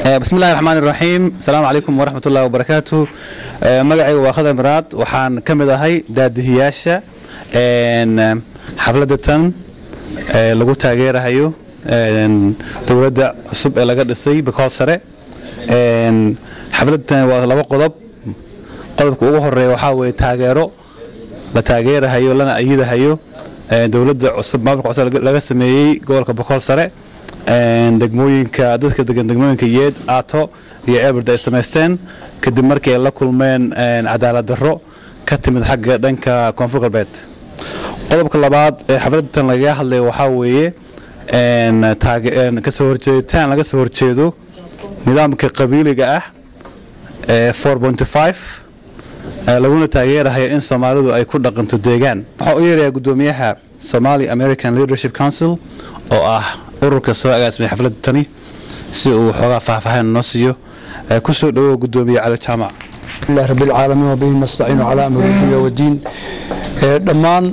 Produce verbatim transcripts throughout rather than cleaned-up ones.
بسم الله الرحمن الرحيم. السلام عليكم ورحمة الله وبركاته. مقعي واخذ مراد وحان كمدا هاي دادهياشا ان حفلة لغو تاغير هايو دولة عصب ee laga dhisay Bakool Sare een xafladan waa laba qodob qodobka ugu horeeya waxa way taageero la taageerayo lana ayadahayo ee dawladda cusub maamulka cusub laga sameeyay gobolka Bakool Sare een degmooyinka dadka degan degmooyinka Yeed Aato iyo Eberda ay sameysteen kadib markii la kulmeen een cadaalad darro ka timid xagga dhanka Koonfur Galbeed. qodobka labaad ee xafladan laga hadlay waxa weeye ان تاج ان كسو horjeedtaan laga soo horjeedo nidaamka qabiiliga ah ee four point five laguna taageerayo in Soomaalidu ay ku dhaqanto deegaan. waxa uu yeeray gudoomiyaha Somali American Leadership Council oo ah ururka soo agaasimay xafladani si uu xogaa faahfaahin noo siiyo ku soo dhawo gudoomiye Cali Jaamac. Ilaahi rabbil caalamiin wa bihi nastaciinu ala amri dunya wa diin. dhamaan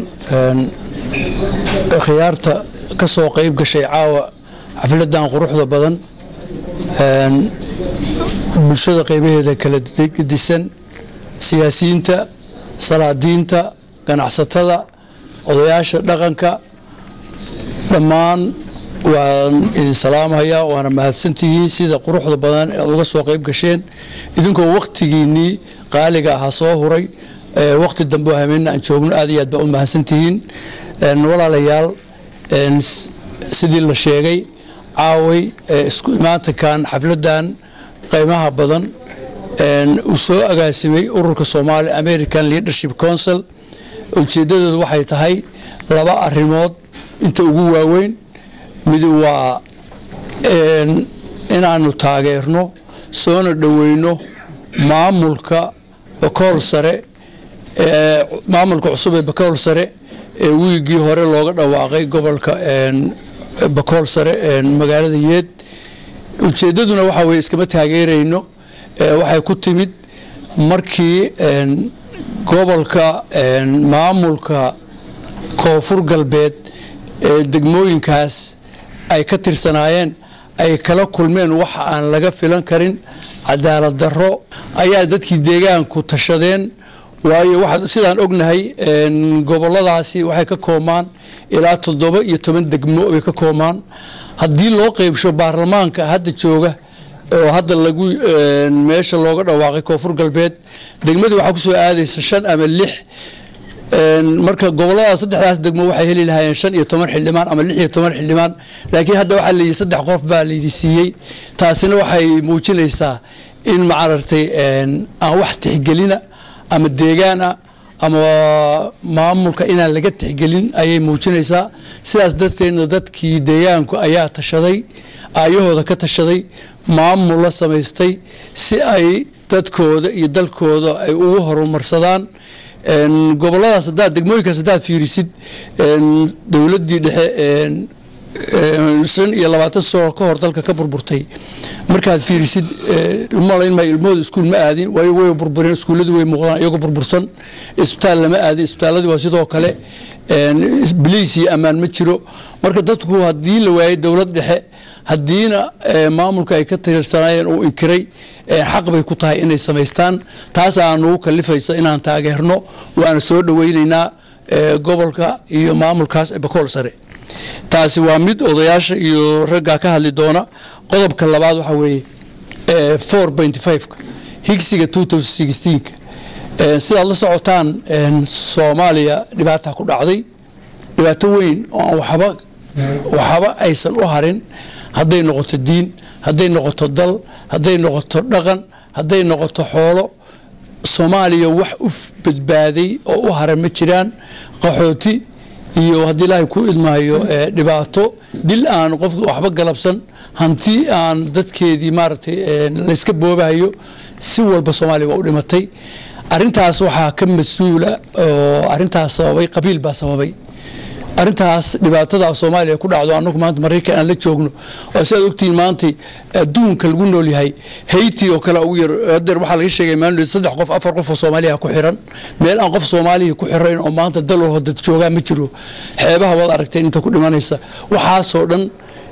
khiyaarta kasoo qayb gashay caawa xafladan quruxda badan een bulshada qaybaheeda kala disan siyaasiyiinta salaadiinta ganacsatada odayaasha dhaqanka dhamaan waan idin salaamayaa waana mahadsantihiin sida quruxda badan ee uga soo qayb gasheen idinkoo waqtigiinii qaaliga ah soo huray ee waqti dambe hameena aan joogno aad iyo aad baa u mahadsantihiin een walaalayaal sidii la sheegay caaway isku imaantakan xafladan qiimaha badan een uu soo agaasimay ururka Somali American Leadership Council ujeedadoodu waxay tahay laba arrimood inta ugu waaweyn mid waa een inaanu taageerno soona dhaweyno maamulka Bakool Sare ee maamulka cusub ee Bakool Sare ee wiigii hore looga dhawaaqay gobolka een Bakool Sare ee magaalada Yeed ujeedaduna waxa way iskama taageerayno waxay ku timid markii een gobolka een maamulka Koonfur Galbeed ee degmooyinkaas ay ka tirsanaayeen ay kala kulmeen wax aan laga filan karin cadaalad darro ayaa dadkii deegaanku tashadeen waayo waxa sidaan ognahay een goboladaasi waxay ka koomaan ilaa toddoba iyo toban degmo ay ka koomaan hadii loo qaybsho baarlamaanka hadda jooga oo hadda lagu meesha looga dhawaaqay Koonfur Galbeed degmadu waxa ku soo aadaysa shan ama lix een marka gobolada saddexdaas degmo waxay heli lahaayeen shan iyo toban xildhibaan ama lix iyo toban xildhibaan laakiin hadda waxa la yiri saddex qof baa la siiyay taasina waxay muujinaysaa in macarartay een aan wax tixgelina ama deegaan ama maamulka inaan laga tixgelin ayay muujinaysaa sidaas dadkeena dadkii deegaanku ayaa tashaday ayahooda ka tashaday maamul la sameystay si ay dadkooda iyo dalkooda ay ugu horumarsadaan een goboladaas hadda degmooyinkaas hadda fiirisid een dawladii dhexe een shan iyo labaatan sano ka hor dalka ka burburtay markaad fiirisid malayn ma ilmooda iskuul ma aadin way way burbureen iskuuladu way muuqdaan iyagu burbursan isbitaal lama aadin isbitaaladu waa sidoo kale een biliisi amaan ma jiro marka dadku hadii la waayay dawlad dhexe hadiina maamulka ay ka tirsanayeen oo inkiray xaq bay ku tahay inay sameystaan taas aanu kalifaysa inaan taageerno waana soo dhaweynaynaa gobolka iyo maamulkaas Bakool Sare taasi waa mid odayaasha iyo ragga ka hadli doona qodobka labaad waxa weeye ee four point five higsiga two thousand sixteen ee sida la socotaan in Soomaaliya dhibaato ku dhacday dhibaato weyn oo waxba waxba aysan u harin haday noqoto diin haday noqoto dal haday noqoto dhaqan haday noqoto xoolo Soomaaliya wax u badbaaday oo u haran ma jiraan qaxooti iyo hadii ilaahay ku idmaayo dhibaato dil aan qof waxba galabsan hanti aan dadkeedii maartay la iska boobayo si walba Soomaaliya waa u dhimatay arintaas waxa ka masuula oo arintaas sababay qabiil baa sababay arintaas dhibaatada Soomaaliya ku dhacdo anagu maanta Mareykan aan la joogno oo sida ogtiin maanta adduunka lagu nool yahay Haiti oo kala ugu yar hadda waxa laga sheegay maanta saddex qof afar qof oo Soomaaliya ku xiran meel aan qof Soomaaliya ku xiran oo maanta dal oo dad jooga ma jiro xeebaha wada aragtay inta ku dhimanaysa waxa soo dhan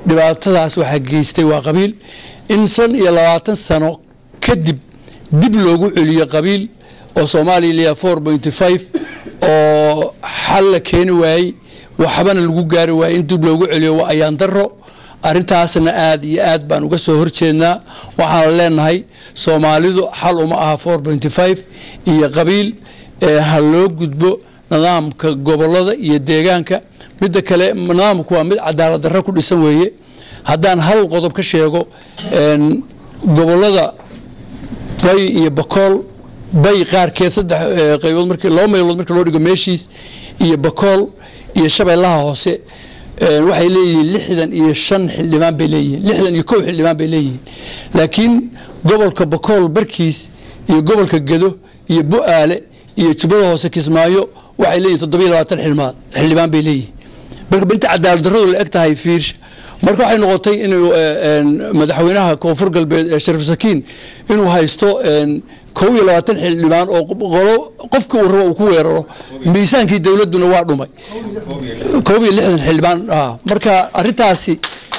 dhibaatadaas waxaa geystay waa qabiil in shan iyo labaatan sano kadib dib loogu celiyo qabiil oo Soomaaliya ilaa four point five oo xal la keeni waayay waxbana lagu gaari waayay in dib loogu celiyo waa ayaan daro arintaasna aad iyo aad baan uga soo horjeednaa waxaan leenahay Soomaalidu xal uma aha four point five iyo qabiil ee hal loo gudbo nidaamka gobolada iyo deegaanka midda kale nidaamku waa mid cadaalad darro ku dhisan weeye haddaan hal qodob ka sheego een gobolada bay iyo bakool bay qaarkeed saddex qaybood markii loo meelood markii loo dhigo meeshiis iyo bakool iyo shabeellaha hoose waxay leeyihiin lixdan iyo shan xildhibaan bay leeyihiin lixdan iyo kow xildhibaan bay leeyihiin laakiin gobolka bakool barkiis iyo gobolka Gedo iyo Bu'aale iyo Jubbada Hoose Kismaayo waxay leeyihiin toddoba iyo labaatan xildhibaan xildhibaan bay leeyihiin marka binta cadaalad darradu la eg tahay fiirsha marka waxay noqotay inuu madaxweynaha koonfur galbeed Sharif Sakiin inuu haysto kow iyo labaatan xildhibaan oo qofka uu rabo uu ku weeraro miisaankii dawladuna waa dhumay kow iyo lixdan xildhibaan marka arintaasi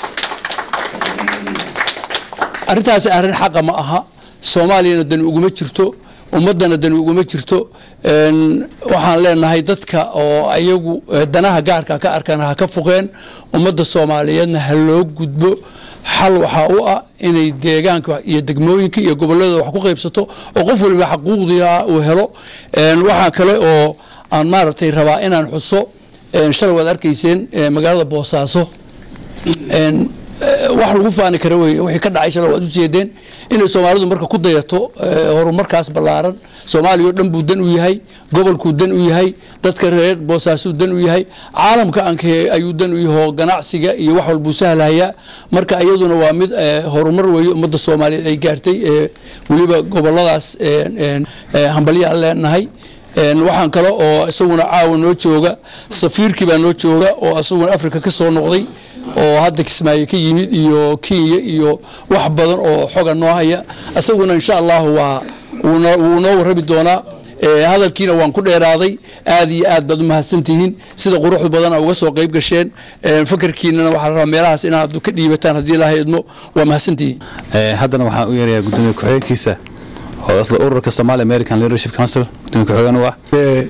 arintaasi arin xaq ma aha Soomaaliyana dan ugu ma jirto ummadana dan ugu ma jirto een waxaan leenahay dadka oo ayagu danaha gaarka ka arkana ha ka foqeen ummadda Soomaaliyeedna hal loo gudbo xal waxa uu ah inay deegaanka iyo degmooyinka iyo gobolada wax ku qaybsato oo qof walba xuquuqdiisa uu helo een waxa kale oo aan maartay rabaa inaan xuso een shal wad arkayseen magaalada Boosaaso een wax lagu faani karo way wixii ka dhacay shal wad u jeedeen in Soomaalidu marka ku dayato horumarkaas balaaran Soomaaliya dhan buu dan u yahay gobolku dan u yahay dadka reer Boosaaso dan u yahay caalamka aankee ayuu dan u yahay ganacsiga iyo wax walba sahlaya marka iyaduna waa mid horumar weeyo ummadda Soomaaliyeed ay gaartay waliba goboladaas een hambaliya leenahay een waxaan kale oo isaguna caawan noo jooga safiirkii baa noo jooga oo asaguna Afrika ka soo noqday oo hadda Kismaayo ka yimid iyo Kenya iyo wax badan oo xoga noo haya asaguna insha Allah waa uu noo warabi doonaa ee hadalkiina waan ku dheeraaday aad iyo aad baad u mahadsantihiin sida quruxda badan uga soo qayb gasheen ee fakarkiinana waxa la rabaa meelahaas inaad ka dhiibataan hadii la haydo waa mahadsantihiin ee haddana waxaan u yeerayaa gudoomiye ku-xigeenkiisa oo asla ururka Somali American Leadership Council gudoomiye ku-xigeen waa ee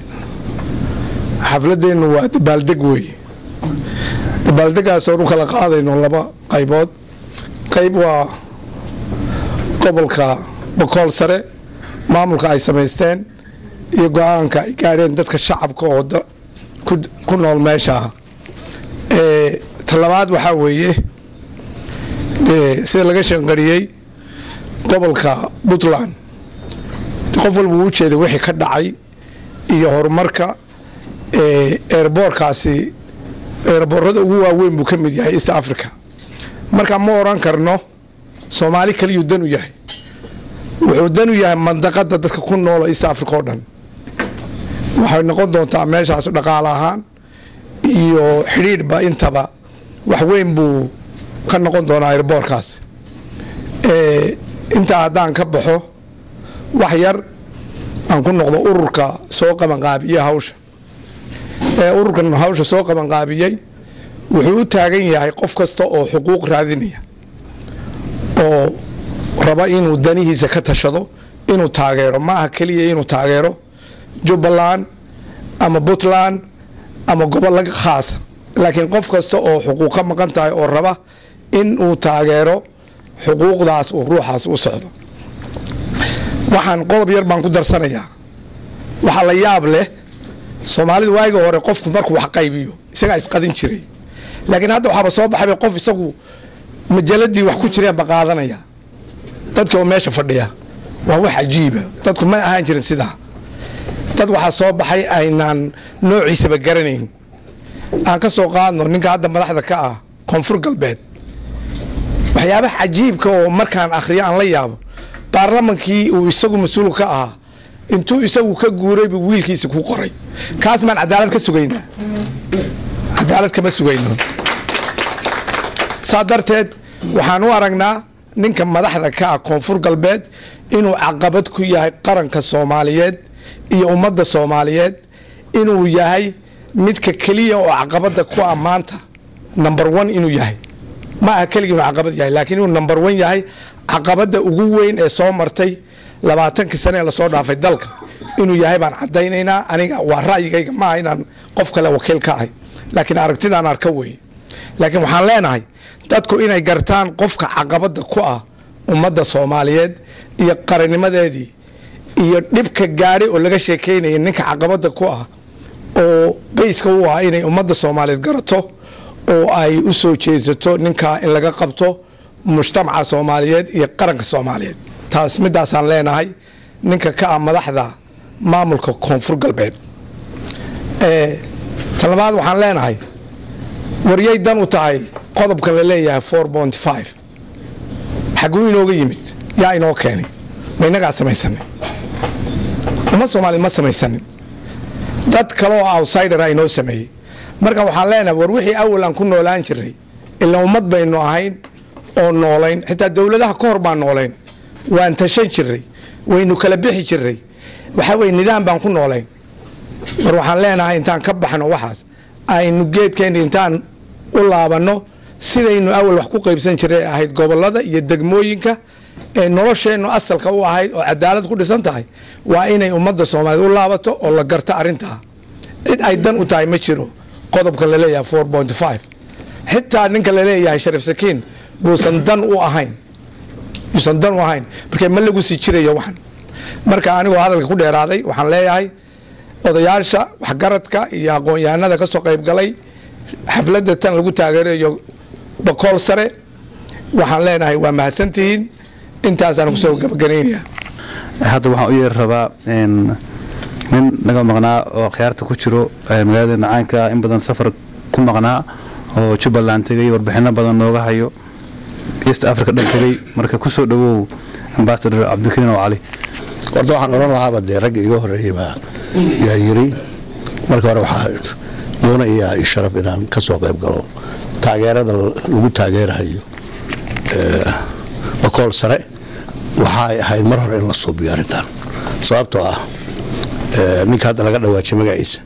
xafladeenu waa dabaaldeg weeye dabaaldegaas oo kala qaadayno laba qaybood qayb waa gobolka Bakool sare maamulka ay sameysteen iyo go'aanka ay gaareen dadka shacabka oo ku nool meesha ee talabaad waxa weeye ee sida laga shanqariyay gobolka Puntland qof walba uu jeeday wixii ka dhacay iyo horumarka ee airportkaasi airportada ugu waaweyn buu ka mid yahay East Africa marka ma oran karno Soomaali kaliya dan u yahay wuxuu dan u yahay mandaqada dadka ku nool East Africa oo dhan waxay noqon doontaa meeshaas dhaqaale ahaan iyo xiriirba intaba wax weyn buu ka noqon doonaa airportkaas ee inta hadaan ka baxo wax yar aan ku noqdo ururka soo qaban qaabiya hawsha ee ururkan hawsha soo qaban qaabiyay wuxuu u taagan yahay qof kasta oo xuquuq raadinaya oo raba inuu danihiisa ka tashado inuu taageero ma aha kaliya inuu taageero Jubbaland ama Puntland ama gobol khaas laakiin qof kasta oo xuquuq ka maqan tahay oo raba in uu taageero xuquuqdaas oo ruuxaas u socdo waxaan qodob yar baan ku darsanayaa waxa la yaab leh Soomaalidu waaga hore qofku markuu wax qaybiyo isaga is qadin jiray laakiin hadda waxa soo baxay qof isagu majaladii wax ku jireen ba qaadanaya dadka oo meesha fadhiya waa wax ajiib ah dadku ma ahaan jirin sida dad waxa soo baxay aynaan noociisa ba garanayn aan ka soo qaadno ninka hadda madaxda ka ah koonfur galbeed waxyaabaha ajiibka oo markaan akhriyo aan la yaabo baarlamaankii uu isagu mas'uul ka ah intuu isagu ka guuray wiilkiisa ku qoray kaas man cadaalad ka sugaynaa cadaalad kama sugayno saadarteed waxaan u aragnaa ninka madaxda ka ah koonfur galbeed inuu caqabad ku yahay qaranka Soomaaliyeed iyo ummadda Soomaaliyeed inuu yahay midka kaliya oo caqabada ku amaanta number one inuu yahay ma aha keligii inuu caqabad yahay laakiin inuu number one yahay caqabada ugu weyn ee soo martay labaatankii sane ee lasoo dhaafay dalka inuu yahay baan cadaynaynaa aniga waa ra'yigayga ma aha inaan qof kale wakiil ka ahay laakiin aragtidaan arka weeye laakiin waxaan leenahay dadku inay gartaan qofka caqabada ku ah ummadda Soomaaliyeed iyo qarannimadeedii iyo dhibka gaadhay oo laga sheekeynayay ninka caqabada ku ah oo bayska u ah inay ummadda Soomaaliyeed garato oo ay u soo jeesato ninka in laga qabto mujtamaca Soomaaliyeed iyo qaranka Soomaaliyeed taas midaasaan leenahay ninka ka ah madaxda maamulka koonfur galbeed ee talabaad waxaan leenahay wariyay dan u tahay qodobkan la leeyahay four point five xaguu inooga yimid yaa inoo keenay ma inagaa samaysanay uma Soomaali ma samaysanin dad kale oo outsider ay noo sameeyay marka waxaan leenahay war wixii awal aan ku noolaan jiray ilaa ummad baynu ahayn oo noolayn xitaa dawladaha ka hor baan noolayn waan tashan jiray waynu kala bixi jiray waxa way nidaam baan ku noolayn war waxaan leenahay intaan ka baxno waxaas aynu geedkeen intaan u laabano sidaynu awal wax ku qaybsan jiray ahayd gobolada iyo degmooyinka ee nolosheenu asalka u ahayd oo cadaalad ku dhisan tahay waa inay ummadda Soomaaliyeed u laabato oo la garto arinta cid ay dan u tahay ma jiro qodobka la leeyahay four point five xitaa ninka la leeyahay Sharif Sakiin buusan dan u ahayn buusan dan u ahayn markay ma lagu sii jirayo waxan marka anigu hadalka ku dheeraaday waxaan leeyahay odayaasha waxgaradka iyo aqoon-yahanada ka soo qayb galay xafladda tan lagu taageerayo boqol sare waxaan leenahay waa mahadsantihiin intaasaan ku soo gabagabeynayaa hadda waxaan u yeer rabaa in nin naga maqnaa oo khiyaarta ku jiro magaalada Nacaanka in badan safar ku maqnaa oo Jubbaland tagay warbixino badan nooga hayo East Africa dhan tagay marka ku soo dhawow Ambassador Cabdikariin Cali wardo waxaan oran lahaa bad rag iga horeeyay baa yaa yiri marka hore waxaa noona iyo sharaf inaan ka soo qayb galo taageerada lagu taageerayo ee boqol sare waxay ahayd mar hore in la soo biyo arintan sababtoo ah ee ninka hadda laga dhawaajay magaciisa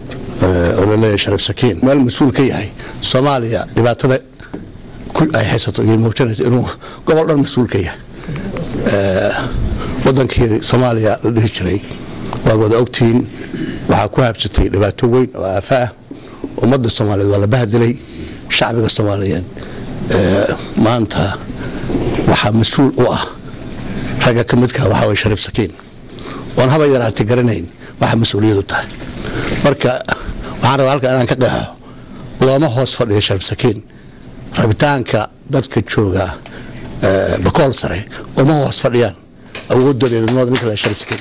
ee oo leeyahay Sharif Sakiin meel mas'uul ka yahay Soomaaliya dhibaatada ku ay haysato iyo muujinaysa inuu gobol dhan mas'uul ka yahay ee wadankii Soomaaliya la dhihi jiray waa wada ogtiin waxa ku habsatay dhibaato weyn oo aafaa ummadda Soomaaliyeed waa la bahdilay shacbiga Soomaaliyeed ee maanta waxa mas'uul u ah raga kamidka waxa way Sharif Sakiin waan haba yaraatay garanayn waxa mas'uuliyadu tahay marka waxaan rabaa halka inaan ka qeexo looma hoos fadhiyo Sharif Sakiin rabitaanka dadka jooga ee boqol sare uma hoos fadhiyaan awoodooda ninka la Sharif Sakiin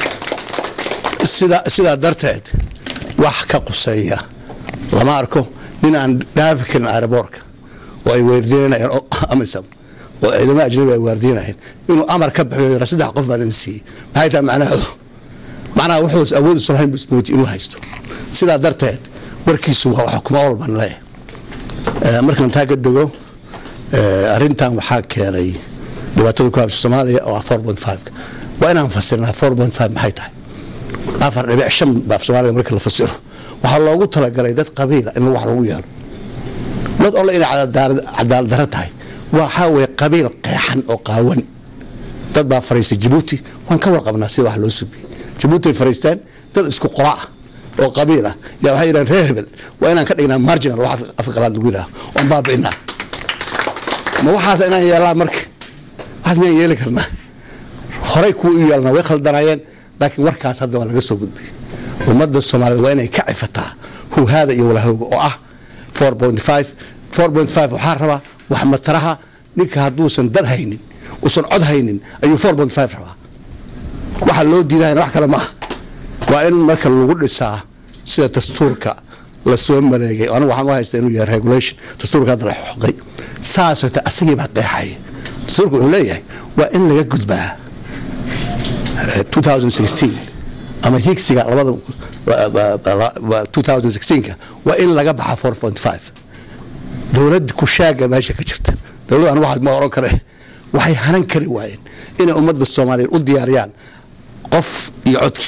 sida sida darteed wax ka quseeya lama arko nin aan dhaafikin airportka oo ay weerdiinayaan amisam oo ciidamada ajnabiga ay weerdiinayaan inuu amar ka bixiyo saddex qof baan insi maxay tahay macnaheedu macnaha wuxuu awood u soo bisnooti inuu haysto sida darteed warkiisu waa wax kuma walban leh ee markaan taaga dago ee arintan waxa keenay dhibaatada ku habsatay Soomaaliya oo four point five waa inaan fasirnaa four point five maxay tahay afar dhibic shan baaf Soomaaliya marka la fasiro waxa loogu talagalay dad qabiil in wax lagu yeelo mid oo in cadaalad darro tahay waxa way qabiil qeexan oo qaawan dad baa fariisay Djibouti waan ka warqabnaa sida wax loo subi Djibouti fariistaan dad isku qoraa oo qabiil ah yaa waxay yiraahdeen reebel waa inaan ka dhignaa marginal wax afqalaad lagu yiraahdo oo baabina ma waxaas inaan yeelaa marka waxaas ma yeeli karnaa horay ku yeelna way khaldanayeen laakiin warkaas hadda waa laga soo gudbay ummadda Soomaaliyeed waa inay ka cifataa huu hada iyo walahooga oo ah four point five four point five waxa raba wax mataraha ninka haduusan dad haynin usan cod haynin ayuu four point five raba waxa loo diiday wax kale ma waa in marka lagu dhisaa sida dastuurka la soo maleegay anigu waxaan u haystaa inuu yahay regulation dastuurka hadda la xoqay saasata asagii baa qeexay dastuurku wuxuu leeyahay waa in laga gudbaa twenty sixteen ama higsiga labada twenty sixteen ka waa in laga baxa four point five dawladda ku shaaga meesha ka jirta dawladda waxa ma oran kare waxay hanan kari waayeen inay ummadda Soomaaliyeed u diyaariyaan qof iyo codki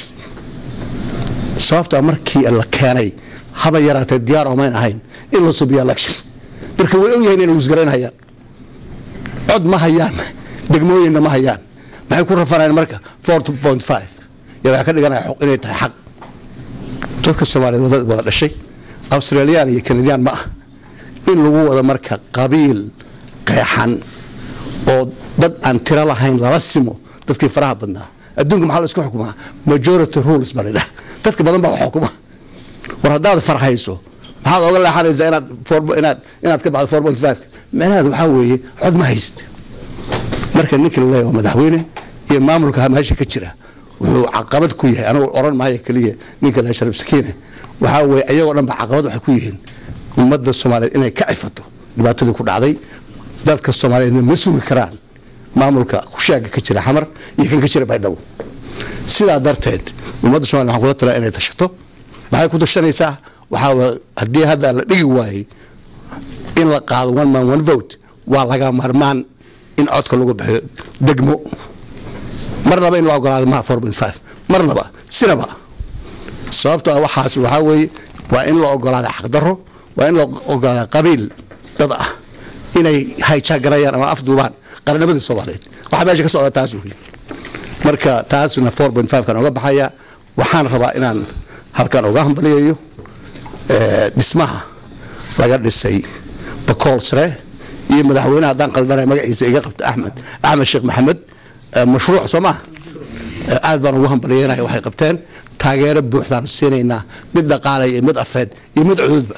sababta markii la keenay haba yaraatay diyaar oo ma ahayn in la subiyo election marka way ogyahay inay luusgarayn hayaan cod ma hayaan degmooyinna ma hayaan maxay ku rafanayaan marka four point five yaa waxa ka dhiganaya xaq inay tahay xaq dadka Soomaaliyeed wada dhashay Australian iyo Canadian ma ah in lagu wada marka qabiil qeexan oo dad aan tira lahayn lala simo dadkii faraha badnaa adduunka maxaa la isku xukumaa majority rules balida dadka badan baa xukuma war hadaad farxayso maxaad oga leexanaysaa inaad inaad inaad ka baxdo four point five macnaheedu waxa weeye cod ma hayst marka ninka la leeyahay madaxweyne iyo maamulka meesha ka jira wuxuu caqabad ku yahay anigu oran maayo kaliya ninka la sharaf sakiine waxa weeye ayagoo dhan ba caqabad waxay ku yihiin ummadda Soomaaliyeed inay ka cifato dhibaatadii ku dhacday dadka Soomaaliyeed ma sugi karaan maamulka ku shaaga ka jira xamar iyo kan ka jira baydhabo sidaa darteed ummadda Soomaaliyeed waxa kula talaa inay tashato maxay ku tashanaysaa waxa hadii hadda la dhigi waayay in la qaado one man one vote waa laga marmaan in codka lagu bixiyo degmo marnaba in la ogolaado ma four point five marnaba sinaba sababtoo ah waxaas waxa weeye waa in la ogolaado xaq darro waa in la ogolaado qabiil dad ah inay hijack garayaan ama afduubaan qarnimada Soomaaliyeed waxa meesha ka socda taas weeye marka taasna four point five kan uga baxaya waxaan rabaa inaan halkan uga hambaliyeeyo ee dhismaha laga dhisay Bakool Sare iyo madaxweynaha hadaan qaldanay magaciisa iga qabta Axmed Axmed Sheekh Maxamed mashruuc Soomaa aad baan ugu hambaliyeynaa waxay qabteen taageero buuxdaan siinayna mid dhaqaale iyo mid afeed iyo mid cududba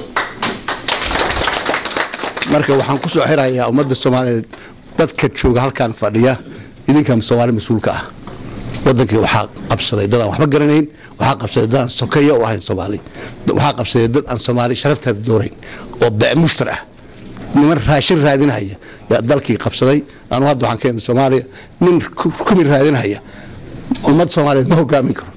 marka waxaan ku soo xirayaa ummadda Soomaaliyeed dadka jooga halkan fadhiya idinka Soomaali mas'uulka ah wadankii waxa qabsaday dad aan waxba garanayn waxa qabsaday dad aan sokeeyo oo ahayn Soomaali waxa qabsaday dad aan Soomaali sharafteeda doorayn oo baa mushtara niman raashin raadinaya yaa dalkii qabsaday aan wada waxaan keenay Soomaaliya nin ku mid raadinaya ummad Soomaaliyeed ma hogaamin karo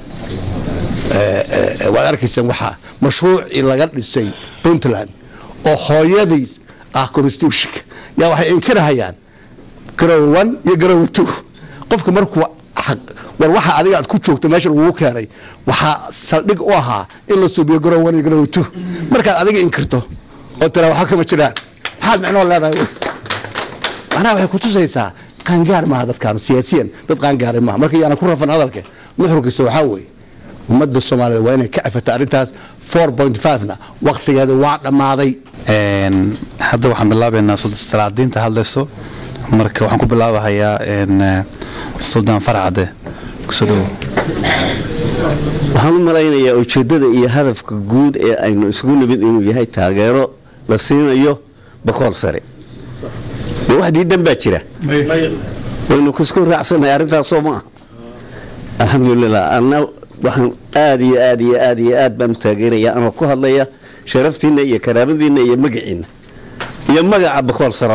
ee waa arkaysan waxa mashruuc in laga dhisay Puntland oo hooyadii ah constitution yaa waxay inkirahayaan garow one iyo garow two qofka markuu war waxa adiga aad ku joogto meesha lagu keenay waxa saldhig u ahaa in la suubiyo garow one iyo garow two marka adiga inkirto oo tira waxa kama jiraan maxaad macno leedahay ana waxay ku tusaysaa qaangaar ma dadkan siyaasiyan dad qaangaar ma marka yaana ku rafan hadalka nuxurkiisa waxa weeye ummadda Soomaaliyeed waa inay ka cafata arintaas four point five na waqtigeeda waa dhamaaday een hadda waxaan bilaabaynaa sodostaraadiinta hadlayso marka waxaan ku bilaabahayaa een Suldaan Farcade kusoo waxaan u malaynayaa ujeedada iyo hadafka guud ee aynu isugu nimid inuu yahay taageero la siinayo Bakool Sare waxdii dhanba jira waynu ku isku raacsanahay arintaas Soomaa alxamdulillah anna waxaan aad iyo aad iyo aad iyo aad baan taageerayaa ama ku hadlaya sharaftiina iyo karaamadiina iyo magaciina iyo magaca Bakool Sare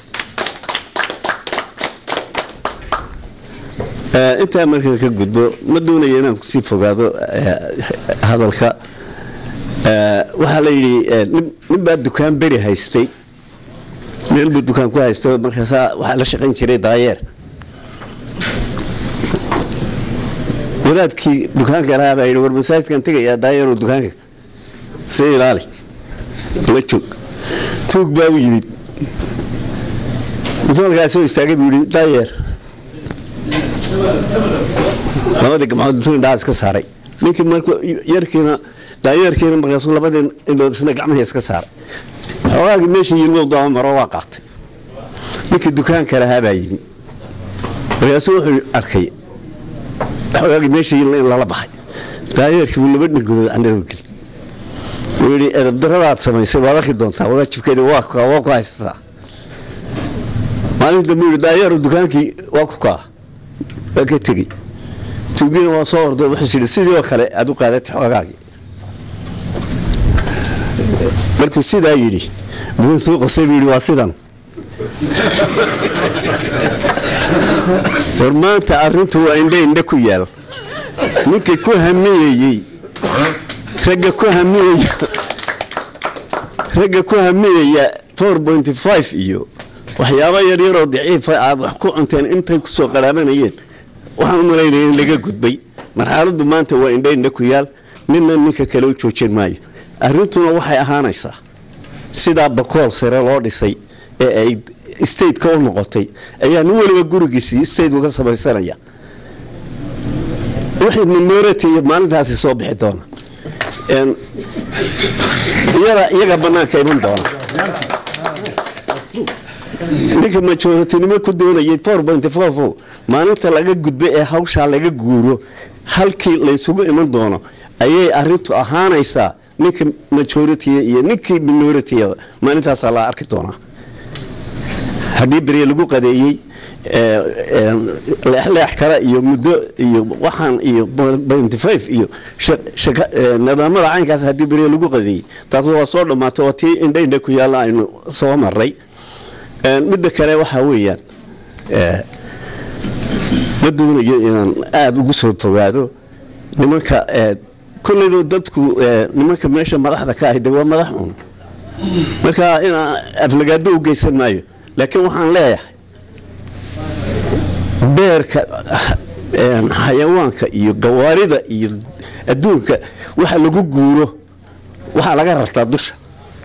ee inta markaa ka gudbo ma doonayo inaan ku sii fogaado hadalka ee waxa la yiri nin baa dukaan bari haystay meel buu dukaan ku haystay markaas waxa la shaqayn jiray daayeer wadaadkii dukaanka lahaa baa yiri war masaajidkan tagaya daayeer oo dukaanka si ilaali la joog tuug baa u yimid dukaankaas oo istaagay buu yiri daayeer labada gabdhood intuu dhaas ka saaray ninkii markuu yarkiina daayeerkiina markaas labada indhood isna gacmaha iska saaray xoolaha meeshii yimid oo maro waa qaatay ninkii dukaanka lahaa baa yimid markaas wuxuu arkay xoolaha meeshii in la baxay daayeerkii uu laba dhigood andhow gal weli edab daradaad samaysay waa arki doontaa wadaadkeeda waa ka waa ku haystaa maalinta muu daayeer dukaankii waa ku kaa ka tagi tuugina waa soo orday wuxuu sidii sidoo kale aad u qaadatay xoolahaagi markuu sidaa yiri buu soo qasay yiri waa sidan hormaanta arintu waa indhe indhe ku yaal ninkii ku hamiyay ragga ku hamiyay ragga ku hamiyay four point five iyo waxyaabo yar yar oo daciif ah aad wax ku cunteen intay ku soo qaraabanayeen waxaan u maleeyay in laga gudbay marxaladdu maanta waa indhe indhe ku yaal ninna ninka kale u joojin maayo arintuna waxay ahaanaysaa sidaa bakool sare loo dhisay ee ay stateka u noqotay ayaa nin waliba gurigiisii state uga samaysanaya wixii minority maalintaasi soo bixi doona iyaga bannaanka iman doona ninka majoritinimo ku doonayay four point four four maalinta laga gudbay ee hawshaa laga guuro halkii laysugu iman doono ayay arintu ahaanaysaa ninka majority iyo ninkii minority maalintaas la arki doonaa haddii beri lagu qadeeyay leex kale iyo muddo iyo waxaan iyo point five iyo nidaamada caynkaas haddii beri lagu qadeeyay taas waa soo dhamaato oo tii indha indha ku yaala aynu soo maray midda kale waxa weeyaan ma doonayo inaan aad ugu soo fogaado nimanka kulliba dadku nimanka meesha madaxda ka ahayd waa madax un marka inaan aflagaado u geysan maayo laakiin waxaan leeyahay beerka xayawaanka iyo gawaarida iyo adduunka waxa lagu guuro waxa laga rartaa dusha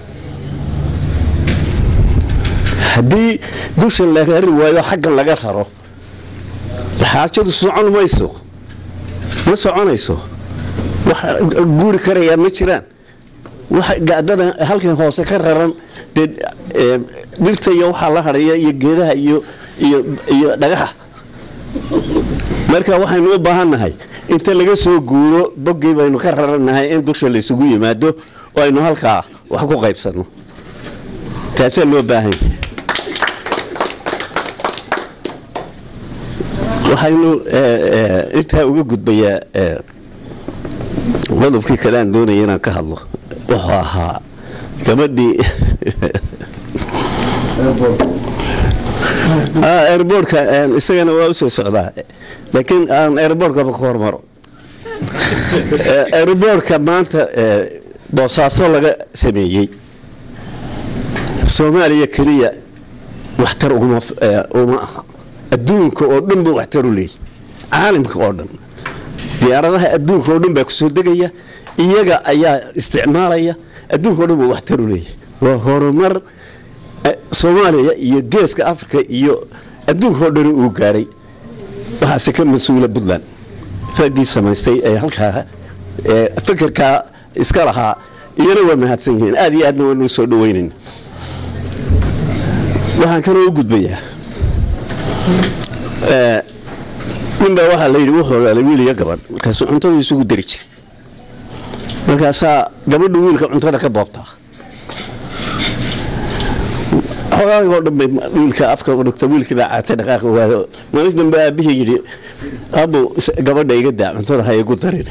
haddii dusha laga rari waayo xaggan laga raro xaajadu socon mayso ma soconayso wax guuri karaya ma jiraan wax gaadada halkan hoose ka raran dhirta iyo waxa la haraya iyo geedaha iyo iyo iyo dhagaxa marka waxaynu u baahanahay inta laga soo guuro bogay baynu ka raranahay in dusha la isugu yimaado oo aynu halka wax ku qaybsano taasoo loo baahan yahay waxaynu inta uga gudbayaa qodobkii kale aan doonayay inaan ka hadlo wuxuu ahaa gabadhii airportka isagana waa u soo socdaa laakiin aan airportka ka hormaro airportka maanta boosaaso laga sameeyey Soomaaliya kaliya waxtar uma uma adduunka oo dhan buu waxtar u leeyahay caalamka oo dhan diyaaradaha adduunka oo dhan baa ku soo degaya iyaga ayaa isticmaalaya adduunka oo dhan buu waxtar u leeyahay waa horumar Soomaaliya iyo geeska Afrika iyo adduunka oo dhan uu gaaray waxa si ka masuula Puntland raadii samaystay ee halka ee fikirka iska lahaa iyana waa mahadsan yihiin aad iyo aadna waa soo dhaweynayna waxaan kana u gudbayaa ee ninba waxa la yiri wuxuu la wiil iyo gabadh markaas cuntada isugu diri jiray markaas gabadhu wiilka cuntada ka boobtaa xoogaago dhanbay wiilka afka u dhigta wiilkii baa caatay dhaqaaq waayo maalin dambe aabihii yiri abo gabadha iga daa cuntada hay ugu darin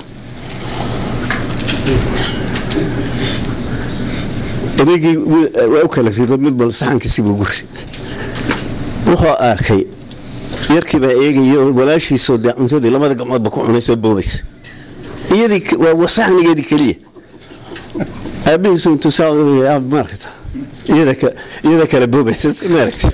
adeegi waa u kala rido mid bal saxankiisa buu gursi wuxuu arkay yarkii baa eegayo walaashiisoo daa cuntadii labada gacmood ba ku cunayso boobaysa iyadii waa wasaxnigeedii kaliya aabihiisu intuu saa u yaab markata iyada kala boobaysa maaragtay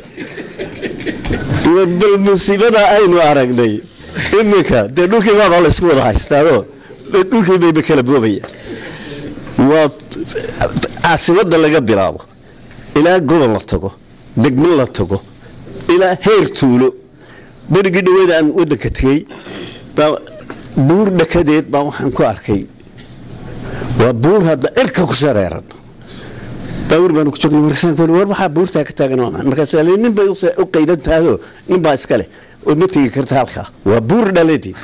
bal musiibada aynu aragnay iminka dee dhulkii baa la isku wada haystaado dhulkii bay kala boobayaan waa caasimada laga bilaabo ilaa gobol la tago degmo la tago ilaa heer tuulo berigi dhaweed aan wadanka tagay buur dhakadeed baa waxaan ku arkay waa buur hadda cirka ku shareeran dawr baan ku joogno warsan kale war waxa buurta ka taagan markaas nin bay u qeydan taado nin baa iska leh oo mitiga karta halka waa buur dhaleedii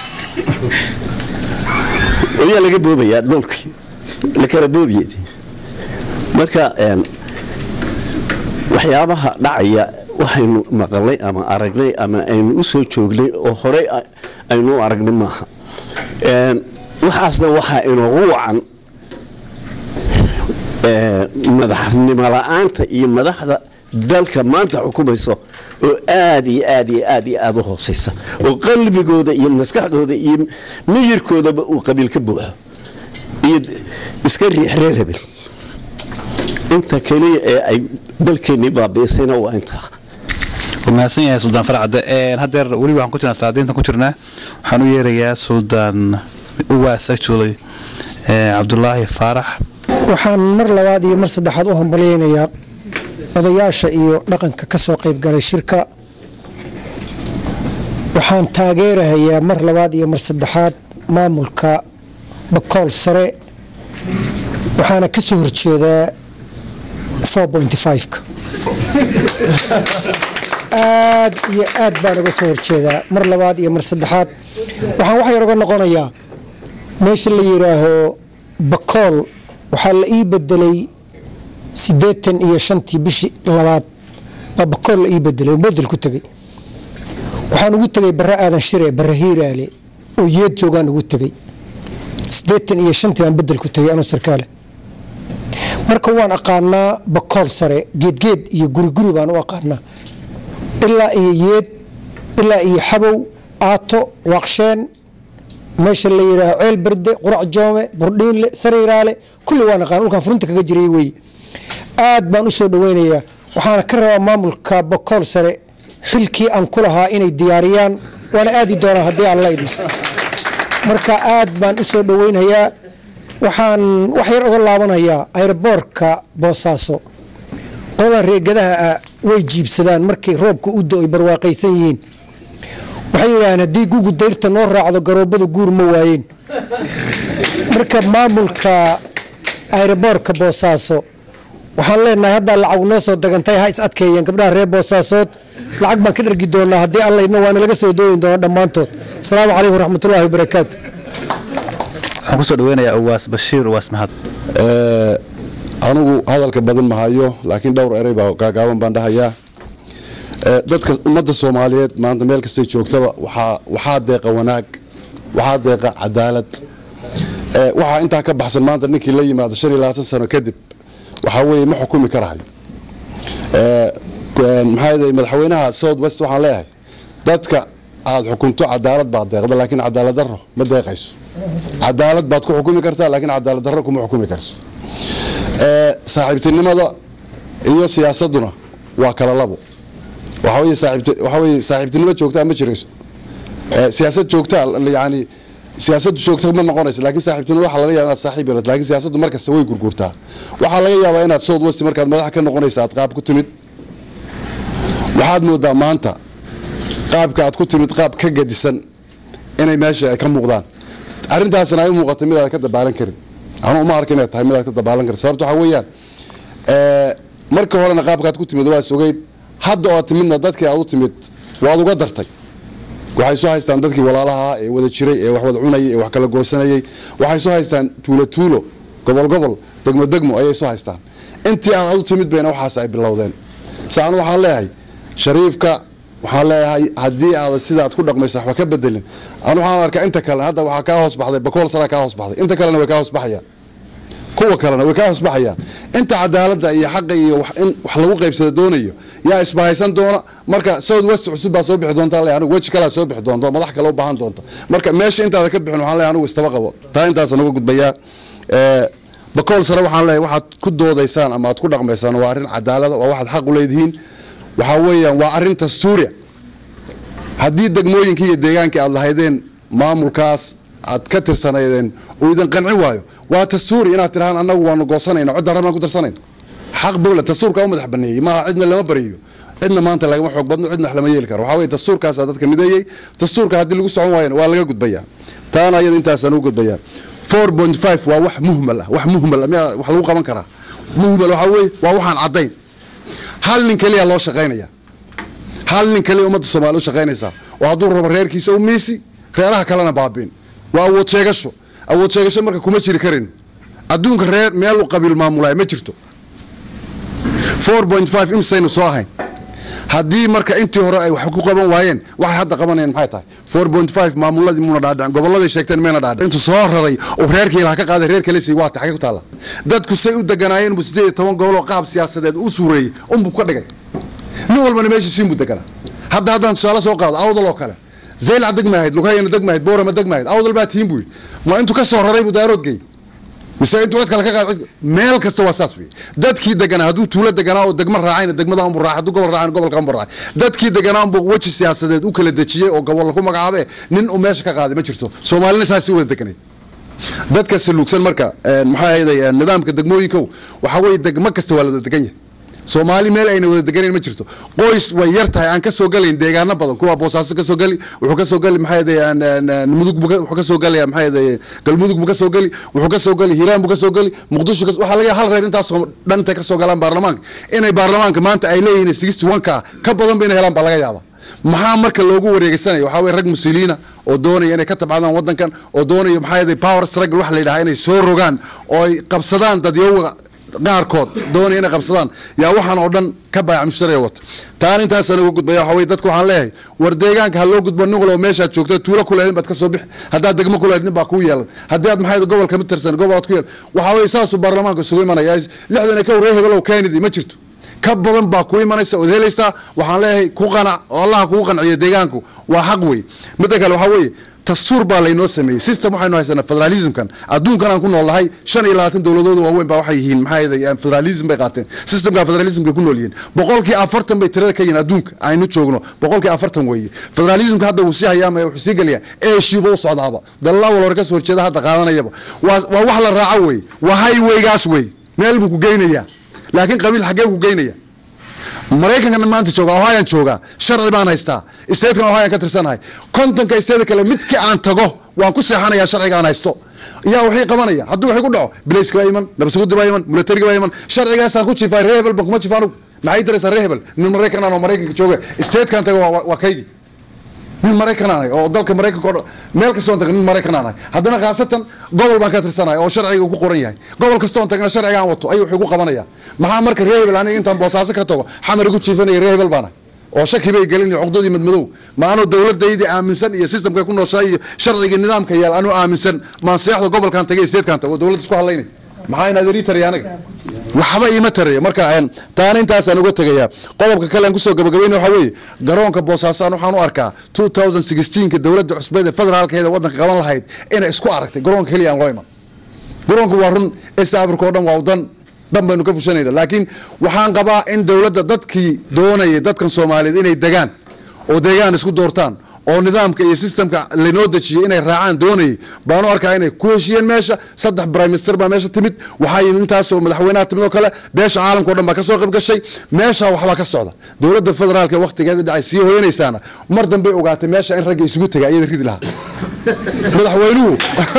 oo laga boobaya dhulkii la kala boobiyay marka een waxyaabaha dhacaya waxaynu maqalay ama aragnay ama aynu u soo joognay oo hore aynu aragnay maaha een waxaasna waxa inoo wacan madaxnimo la'aanta iyo madaxda dalka maanta xukumayso oo aad iyo aad iyo aad iyo aad u hooseysa oo qalbigooda iyo maskaxdooda iyo miyirkooda uu qabiil ka buuxo iyo iska riixreer hebel inta kaliya ee ay dalkeeni baabiisayna waa inta ومحسن يا سلطان فرعد هذا ولي waxaan ku jirnaa saadinta ku jirnaa waxaan u yeerayaa Sultan Uwaas actually Abdullahi Farax waxaan mar labaad iyo mar saddexaad u hambaleynayaa odayaasha iyo dhaqanka ka soo qayb galay shirka. waxaan taageerahayaa mar labaad iyo mar saddexaad maamulka Bakool Sare, waxaana ka soo horjeedaa four point five ka. aad iyo aad baan uga soo horjeedaa mar labaad iyo mar saddexaad. waxaan wax yar uga noqonayaa meesha la yiraaho Bakool waxaa la ii bedelay siddeetan iyo shantii bishii labaad baa Bakool la ii bedelay oo bedel ku tagay. waxaan ugu tagay Barra Aadan Shire, Barra Hiiraale oo yeed joogaan ugu tagay siddeetan iyo shantii baan bedel ku tagay anoo sarkaale. marka waan aqaanaa Bakool Sare geedgeed iyo guri guri baan u aqaanaa ilaa iyo yeed ilaa iyo xabow aato waqsheen meesha la yiraaho ceel berde qurac joome burdhiinle sariiraale kulli waan aqaan dhulkan furinta kaga jiray wey. aad baan u soo dhaweynayaa. waxaana ka rabaa maamulka Bakool Sare xilkii aan ku lahaa inay diyaariyaan waana aadi doonaa haddii aan la idmo. marka aad baan u soo dhaweynayaa. waxaan wax yar uga laabanayaa airboortka Boosaaso. qoladan reegadaha way jiibsadaan markay roobka u da'o barwaaqaysan yihiin. waxay yiraahdaan haddii gugu dayrta noo raacdo garoobada guur ma waayeen. marka maamulka airboortka Boosaaso waxaan leenahay hadda lacag noo soo dagantay ha is adkeeyeen gabdhaha reer Boosaasood. lacag baan ka dhargi doonaa haddii alla idmo waana laga soo dooyin doonaa dhammaantood. asalaamu calaykum waraxmatullaahi wabarakaatu. waxaan kusoo dhaweynayaa Uwaas Bashiir Uwaas Mahad. anigu hadalka badan mahayo laakiin dhowr eray baa gaagaaban baan dhahayaa. dadka ummadda Soomaaliyeed maanta meel kasta joogtaba waxaa waxaa deeqa wanaag, waxaa deeqa cadaalad. waxaa intaa ka baxsan maanta ninkii la yimaado shan iyo labaatan sano kadib waxa weeye ma xukumi karahay. maxay yahay madaxweynaha South West waxaan leeyahay dadka aad xukunto cadaalad baad deeqda laakiin cadaalad darro ma deeqayso. cadaalad baad ku xukumi kartaa laakiin cadaalad darro kuma xukumi karso. ee saaxiibtinimada iyo siyaasaduna waa kala labo. waxa weeye saaxiibti waxa weeye saaxiibtinimo joogta ma jirayso. ee siyaasad joogta yaani siyaasad joogta ma noqonayso laakiin saaxiibtinimo waxa laga yaabaa saaxiib yahay laakiin siyaasaddu markasta way gurgurtaa. waxa laga yaabaa inaad South West markaad madax ka noqonayso aad qaab ku timid. waxaad moodaa maanta qaabka aad ku timid qaab ka gadisan inay meesha ay ka muuqdaan. arrintaasna ay muuqato mid aad ka dabaalan karin. anu uma arkin inay tahay mid aad ka dabaalan karin sababtoo waxa weeyaan ee marka horena qaabka aad ku timid waa sugeyd hadda oo timidna dadkii aad u timid waad uga dartay. waxay soo haystaan dadkii walaalaha ee wada jiray ee wax wada cunayay ee wax kala goosanayay waxay soo haystaan tuulo tuulo gobol gobol degmo degmo ayay soo haystaan. intii aad u timid bayna waxaas ay bilowdeen. saan waxaan leeyahay shariifka waxaan leeyahay haddii aad sidaad ku dhaqmayso waxba ka bedelin anu waxaan arkaa inta kale hadda waxa ka hoos baxday Bakool Sare ka hoos baxday inta kalena way ka hoos baxayaan kuwa kalena way ka hoos baxayaan inta cadaaladda iyo xaq iyo wax in wax lagu qaybsado doonayo yaa isbahaysan doona marka South West cusub baa soo bixi doonta anigu waji kala soo bixi doonto madax kale u baahan doonto marka meesha intaada ka bixin waxaan leeyahay anigu istaba qabo taa intaas anagu gudbayaa ee Bakool Sare waxaan leeyahay waxaad ku doodaysaan ama aad ku dhaqmaysaan waa arrin cadaalad waa waxaad xaq u leedihiin waxa weeyaan waa arrin dastuuri haddii degmooyinka iyo deegaanka aad lahaydeen maamulkaas aad ka tirsanaydeen oo idan qanci waayo waa dastuuri inaad tirahaan annagu waanu goosanayna cid darana ku tirsanayna xaq bowla dastuurka u madax baneeyay ma cidna lama bariyo cidna maanta lagama xoog badno cidna lama yeeli karo waxa weeye dastuurkaas dadka mideeyay dastuurka haddii lagu socon waayana waa laga gudbayaa taana ayada intaas aan u gudbayaa four point five waa wax muhmal ah wax muhmal ah wax lagu qaban karaa muhmal waxa weeye waa waxaan cadayn hal nin kaliya loo shaqeynaya hal nin kaliya ummadda Soomaaliyeed u shaqeynaysa oo hadduu rabo reerkiisa u miisi reeraha kalena baabin waa awood sheegasho awood sheegasho marka kuma jiri karin adduunka reer meel u qabiil maamulay ma jirto four point five imsaynu soo ahayn haddii marka intii hore ay wax ku qaban waayeen waxay hadda qabanayaan maxay tahay four point five maamuladii muna dhaadhan goboladii sheegteen meena dhaadhan intuu soo raray oo reerkii la ka qaaday reer kale si waa taxay ku taala dadku say u deganaayeen bu siddeed iyo toban gobol oo qaab siyaasadeed u suureeyay um bu ka dhigay nin walba meesha siin bu degana hadda haddaan su'aalo soo qaado awdal oo kale zeyl adag maahayd lugayna dag maahayd boorama dag maahayd awdal baa tiin buu ma intuu ka soo raray bu daarood gay mise intuu cid kale ka qaad meel kasta waa saas weey dadkii deganaa haduu tuulo deganaa oo degmo raacayna degmada aan buraax haduu gobol raacayna gobolka aan buraax dadkii deganaa oo waji siyaasadeed u kala dajiyay oo gobol ku magacaabay nin u meesha ka qaaday ma jirto Soomaalina saasi wada deganay dadka saluugsan marka maxaa ahayd nidaamka degmooyinka waxa way degmo kasta waa la degan yahay Soomaali meel ayna wada deganeen ma jirto qoys way yar tahay aan ka soo galayn deegaano badan kuwa Boosaaso ka soo gali wuxuu ka soo gali maxay ahayd mudug wuxuu ka soo gali maxay ahayd galmudug ka soo gali wuxuu ka soo gali Hiiraan ka soo gali Muqdisho waxa laga hal reer intaas dhanta ka soo galaan baarlamaanka inay baarlamaanka maanta ay leeyihiin sixty-one ka ka badan bay helaan baa laga yaabaa maxaa marka loogu wareegsanayo waxa way rag muslimiina oo doonaya inay ka tabcadaan wadankan oo doonaya maxay ahayd power struggle wax la yiraahdo inay soo rogaan oo ay qabsadaan dadyoga qaarkood doonaya inay qabsadaan yaa waxaan oo dhan ka baayac mushtariga wata taan intaas anagu gudbaya waxa way dadku waxaan leeyahay war deegaanka hal loo gudbo nuqlo meesha joogta tuulo ku leeyahay baad ka soo bix hadaa degmo ku leeyahay baa ku yeelan hadii aad maxay gobolka mid tirsan gobolka ku yeelan waxa way saas u baarlamaanka sugu imanaya lixdan ka wareey hebel oo Kennedy ma jirto ka badan baa ku imanaysa oo helaysa waxaan leeyahay ku qanac oo Allah kugu qanciyo deegaanku waa xaq weey mid kale waxa way tasur baa la inoo sameeyay system waxaynu haysanaa federalismkan adduunkan aan ku noolahay shan iyo labaatan dawladood oo weyn baa waxay yihiin maxay ahayd federalism bay qaateen systemka federalismka ku nool yihiin boqolkiiba afartan bay tirada ka yihiin adduunka aynu joogno boqolkiiba afartan weeye federalismka hadda uu sii hayaa ma wuxuu sii galiyaa ee shiibo u socdaaba dalal wal ka soo horjeeda hadda qaadanayaba waa wax la raaco weey waa highwaygaas weey meel buu ku geynayaa laakiin qabiil xagee ku geynayaa Mareykanka maanta jooga Ohio jooga sharci baan haystaa isteedkan Ohio ka tirsanahay kontonka isteed kale midkii aan tago waan ku seexanayaa sharciga aan haysto yaa wixii qabanaya hadduu wixii ku dhaco bilayska iman nabsuud baa iman militariga baa iman sharcigaas aan ku jiifay rebel ban kuma jiifano maxay tiraysaa rebel nin Mareykan aan Mareykanka jooga isteedkan tago waa kaygi nin Mareykan aan oo dalka Mareykanka meel ka soo tagay nin Mareykan aan haddana qaasatan gobol baan ka tirsanahay oo sharciga ku qoran yahay gobol kasta oo tagana sharciga aan wato ayuu wuxuu ku qabanaya maxaa marka reebel aan intaan Boosaaso ka tago xamar ugu jiifanay reebel baan oo shaki bay galin uqdadii madmadow ma aanu dawladayda aaminsan iyo systemka ku nooshay sharciga nidaamka yaal aanu aaminsan ma seexdo gobolkan tagay isteedkan tago dawladda isku halaynay maxay naadiri tariyanaga waxba ima tariyo marka aan taan intaas aan uga tagayaa qodobka kale aan ku soo gabagabeeyay waxa weeye garoonka Boosaaso waxaan u arkaa twenty sixteen ka dawladda cusbada federaalkeeda wadanka qaban lahayd inay isku aragtay garoonka kaliya aan qoyma garoonka waa run East Africa oo dhan waa wadan dambaynu ka fushanayna laakiin waxaan qabaa in dawladda dadkii doonayay dadkan Soomaaliyeed inay degaan oo deegaan isku doortaan oo nidaamka iyo systemka la noo dajiyay inay raacaan doonay baan u arkaa inay ku heshiyeen meesha saddex prime minister baa meesha timid waxa ay intaas oo madaxweynaha timid oo kale beesha caalamka oo dhan baa ka soo qayb gashay meesha waxba ka socda dawladda federaalka waqtigeeda dhacay sii hooyanaysaana mar dambe ogaatay meesha in rag isugu tagay iyada rid lahaa madaxweynuhu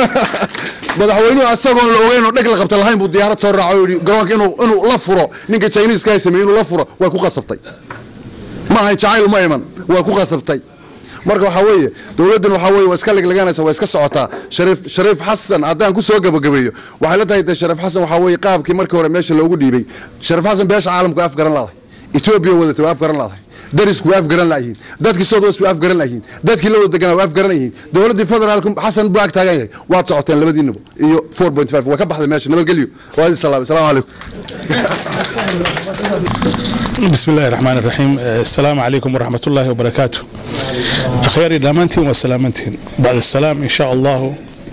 madaxweynuhu asagoo la ogeyn oo dhag la qabta lahayn buu diyaarad soo raaco garoonka inuu inuu la furo ninka Chinese ka sameeyay inuu la furo way ku qasabtay ma ay jacayl ma iman way ku qasabtay marka waxa weeye dawladdan waxa weeye waa iska liglaganaysa waa iska socotaa Shariif Shariif Xasan hadaan ku soo gabagabeeyo waxa la tahay Shariif Xasan waxa weeye qaabkii markii hore meesha loogu dhiibay Shariif Xasan beesha caalamku af garan lahayd Ethiopia wadata af garan lahayd darisku af garan lahayd dadkii South West af garan lahayd dadkii la wada deganaa af garan lahayd dawladda federaalku Xasan baag taagan yahay waa socoteen labadiinaba iyo four point five waa ka baxday meesha nabad galiyo waa salaam salaam alaykum بسم الله الرحمن الرحيم السلام عليكم ورحمة الله وبركاته خير دامنتين وسلامتين بعد السلام إن شاء الله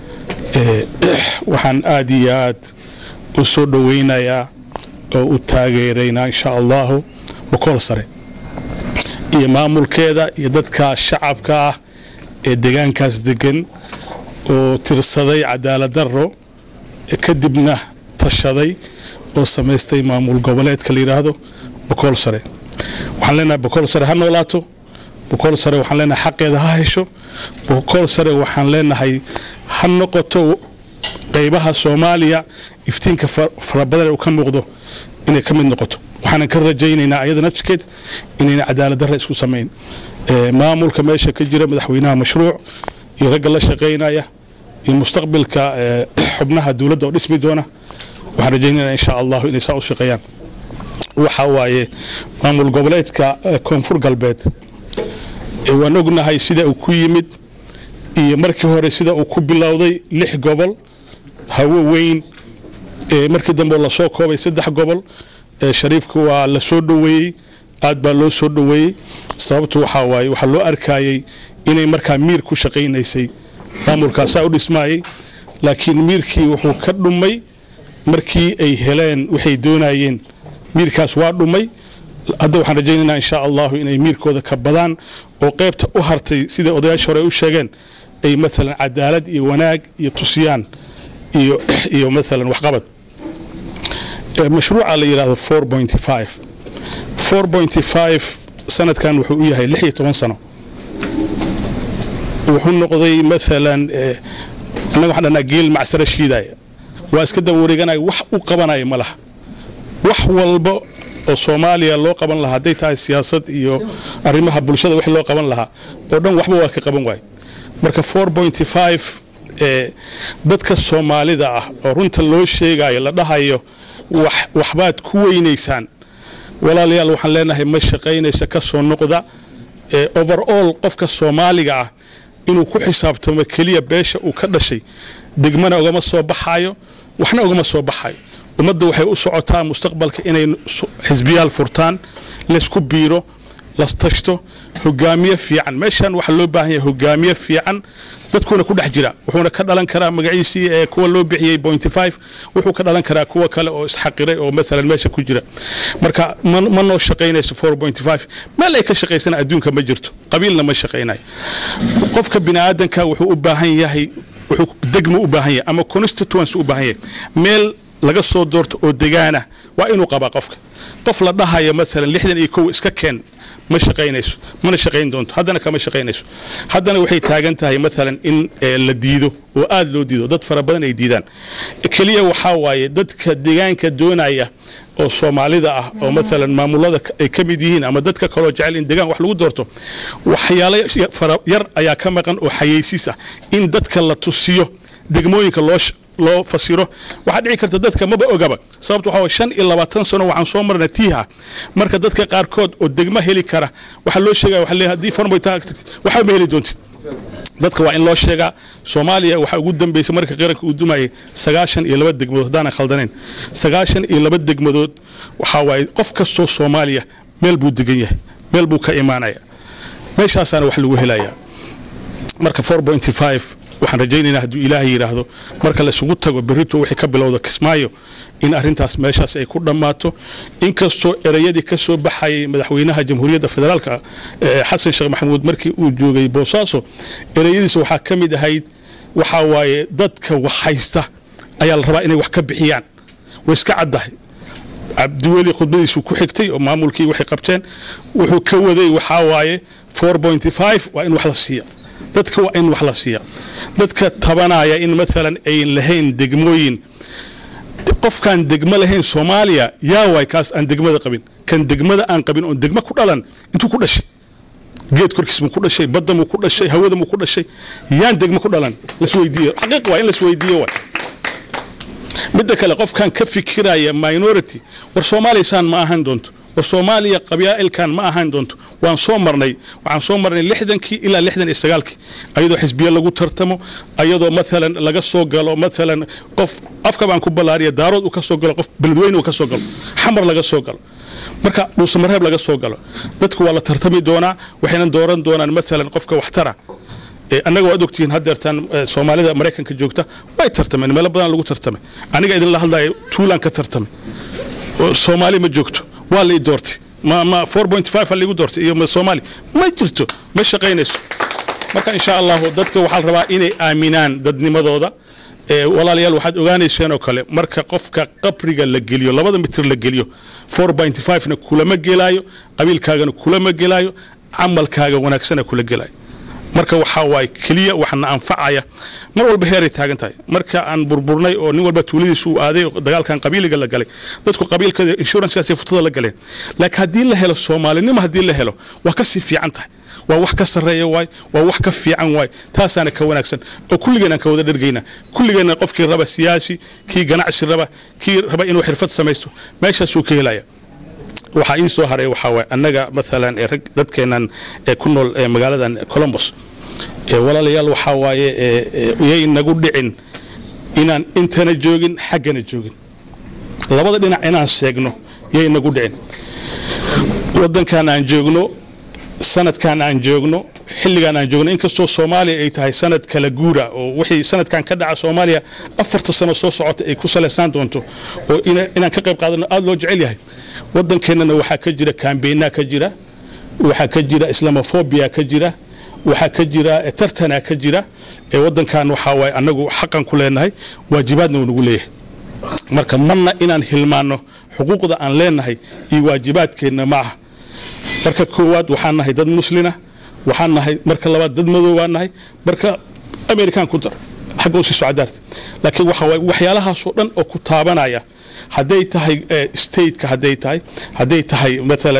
وحن آديات وصول وينا يا وتاجرينا إن شاء الله بكل صري إمام الكذا يدك الشعب كا الدجان كاس دجن وترصدي عدالة درو كدبنا تشدي وسمستي إمام القبلات كلي هذا بكل صري وحلنا بكل صري هنولاتو بكل صري وحلنا حق هذا هايشو بكل صري وحلنا هاي هنقطو قيبها سوماليا يفتين كفربدل وكم مقدو إنه كم النقطة وحنا كرجينا إن أيضا نفس كده إن عدالة در اسكو سمين مامول كماشة كجرة مدحوينها مشروع يرجع الله شقينا يا المستقبل كحبناها الدولة أو اسم دونه وحرجينا إن شاء الله إن يساوي شقيان وحواي مامول قبلات ككونفور قلبات ونقولنا هاي سيدا وكويمد markii hore sida uu ku bilowday lix gobol hawo weyn ee markii dambe la soo koobay saddex gobol ee shariifku waa la soo dhaweeyay aad baa loo soo dhaweeyay sababtu waxa waay waxa loo arkayay inay markaa miir ku shaqeynaysay maamulkaas u dhismaayay laakiin miirkii wuxuu ka dhumay markii ay heleen waxay doonayeen miirkaas waa dhumay hadda waxaan rajaynaynaa insha Allah inay miirkooda ka badaan oo qaybta u hartay sida odayaasha hore u sheegeen ay مثلا عدالة وناق يتصيان iyo iyo مثلا waxqabad mashruuca la yiraahdo four point five four point five sanadkan wuxuu u yahay lix iyo toban sano wuxuu noqday مثلا anaga waxaan dhanaa geel macsara shiidaya waa iska daba wareeganaya wax u qabanaya ma laha wax walba oo Soomaaliya loo qaban lahaa haday tahay siyaasad iyo arrimaha bulshada wax loo qaban lahaa oo dhan waxba waa ka qaban waay marka four point five ee dadka Soomaalida ah oo runta loo sheegayo la dhahayo wax waxbaad ku weyneysaan walaalayaal waxaan leenahay ma shaqeynaysa ka soo noqda ee overall qofka Soomaaliga ah inuu ku xisaabtamo kaliya beesha uu ka dhashay degmana ugama soo baxayo waxna ugama soo baxayo ummadda waxay u socotaa mustaqbalka inay xisbiyaal furtaan la isku biiro la tashto hogaamiye fiican meeshan waxa loo baahan yahay hogaamiye fiican dadkuna ku dhex jira wuxuuna ka dhalan karaa magaciisii ee kuwa loo bixiyay point five wuxuu ka dhalan karaa kuwa kale oo isxaqiray oo mesela meesha ku jira marka ma noo shaqeynayso four point five meel ay ka shaqeysana adduunka ma jirto qabiilna ma shaqeynayo qofka bini'aadanka wuxuu u baahan yahay wuxuu degmo u baahan yahay ama constituency u baahan yahay meel laga soo doorto oo degaana waa inuu qaba qofka qof la dhahayo mesela lixdan iyo kow iska keen ma shaqeynayso mana shaqeyn doonto haddana kama shaqeynayso haddana waxay taagan tahay mesela in la diido oo aad loo diido dad fara badan ay diidaan kaliya waxa waaye dadka deegaanka doonaya oo Soomaalida ah oo mesela maamulada ay ka mid yihiin ama dadka kale oo jecel in deegaan wax lagu doorto waxyaalo yar ayaa ka maqan oo xayeysiis ah in dadka la tusiyo degmooyinka loo loo fasiro waxa dhici karta dadka maba ogaba sababtu waxa shan iyo labaatan sano waxaan soo marnay tiiha marka dadka qaar kood oo degmo heli kara waxa loo sheegay waxa leeyahay hadii form baytaa waxa ma heli doontid dadka waa in loo sheegaa Soomaaliya waxa ugu dambeysay marka qaranka uu dumayay sagaashan iyo laba degmood hadaan khaldaneen sagaashan iyo laba degmood waxa waay qof kastoo Soomaaliya meel buu degan yahay meel buu ka imaanaya meeshaasana wax lagu helayaa marka four point five waxaan rajaynaynaa hadduu ilaahay yiraahdo marka la isugu tago berrito wixii ka bilowda Kismaayo in arintaas meeshaas ay ku dhamaato inkastoo erayadii ka soo baxay madaxweynaha jamhuuriyadda federaalka Xasan Sheekh Maxamuud markii uu joogay Boosaaso erayadiisa waxa ka mid ahayd waxa waaye dadka wax haysta ayaa la rabaa inay wax ka bixiyaan way iska caddahay Abdiweli khudbadiisu ku xigtay oo maamulkii waxay qabteen wuxuu ka waday waxa waaye four point five waa in wax la siiyo dadka waa in wax la siiyo dadka tabanaya in mesela ay lahayn degmooyin qofkan degmo lahayn Soomaaliya yaa way kaas aan degmada qabin kan degmada aan qabin oo degmo ku dhalan intuu ku dhashay geed korkiis mu ku dhashay badda mu ku dhashay hawada mu ku dhashay yaan degmo ku dhalan la isweydiiyo xaqiiq waa in la isweydiiyo waa midda kale qofkan ka fikiraya minority war Soomaaliya san ma ahan doonto war Soomaaliya qabiilkan ma ahan doonto waan soo marnay waxaan soo marnay lixdankii ilaa lixdan iyo sagaalkii ayadoo xisbiya lagu tartamo ayadoo mesela laga soo galo mesela qof afka baan ku balaariya daarood uu ka soo galo qof beledweyne uu ka soo galo xamar laga soo galo marka dhuusamareeb laga soo galo dadku waa la tartami doonaa waxayna dooran doonaan mesela qofka waxtara anaga waad ogtiin hadeertan Soomaalida Mareykanka joogta way tartameen meel badan lagu tartamay aniga idin la hadlayo tuulan ka tartamay Soomaali ma joogto waa la doortay ما ما four point five اللي قدرت يوم الصومالي ما جرتو ما شقيناش marka insha Allah dadka waxa la rabaa inay aaminaan dadnimadooda ee walaalyaal waxaad ogaanayseen oo kale marka qofka qabriga la geliyo labada mitir la geliyo four point five na kulama gelaayo qabiilkaagana kulama gelaayo amalkaaga wanaagsan kula gelaayo marka waxa waay kaliya waxna anfacaya mar walba heeray taagan tahay marka aan burburnay oo nin walba tuuladiisu aaday dagaalkan qabiiliga la galay dadku qabiilka insurance-kaas futada la galeen laakiin hadii la helo Soomaalinimo hadii la helo waa ka si fiican tahay waa wax ka sareeyo waay waa wax ka fiican waay taasana ka wanaagsan oo kulligeena ka wada dhargeyna kulligeena qofkii raba siyaasi kii ganacsi raba kii raba inuu xirfad sameeyo meeshaas uu ka helaya waxa ii soo haray waxa way anaga mesela ee dadkeenan ee ku nool ee magaaladan Columbus ee walaalayaal waxa waaye ee inagu dhicin inaan intana joogin xaggana joogin labada dhinac inaan sheegno yay inagu dhicin wadankan aan joogno sanadkan aan joogno xilligan aan joogno inkastoo Soomaaliya ay tahay sanad kala guura oo wixii sanadkan ka dhaca Soomaaliya afarta sano soo socota ay ku saleysan doonto oo inaan ka qayb qaadano aad loo jecel yahay wadankeena waxa ka jira campaign ka jira waxa ka jira islamophobia ka jira waxaa ka jira tartana ka jira ee wadankan waxa way anagu xaqan ku leenahay waajibaadna uu nagu leeyahay marka manna inaan hilmaano xuquuqda aan leenahay iyo waajibaadkeena ma aha marka koowaad waxaan nahay dad muslina waxaan nahay marka labaad dad madow waan nahay marka American ku dar xaqo si socdaarta laakiin waxa way waxyaalahaas oo dhan oo ku taabanaya haday tahay state ka haday tahay haday tahay mesela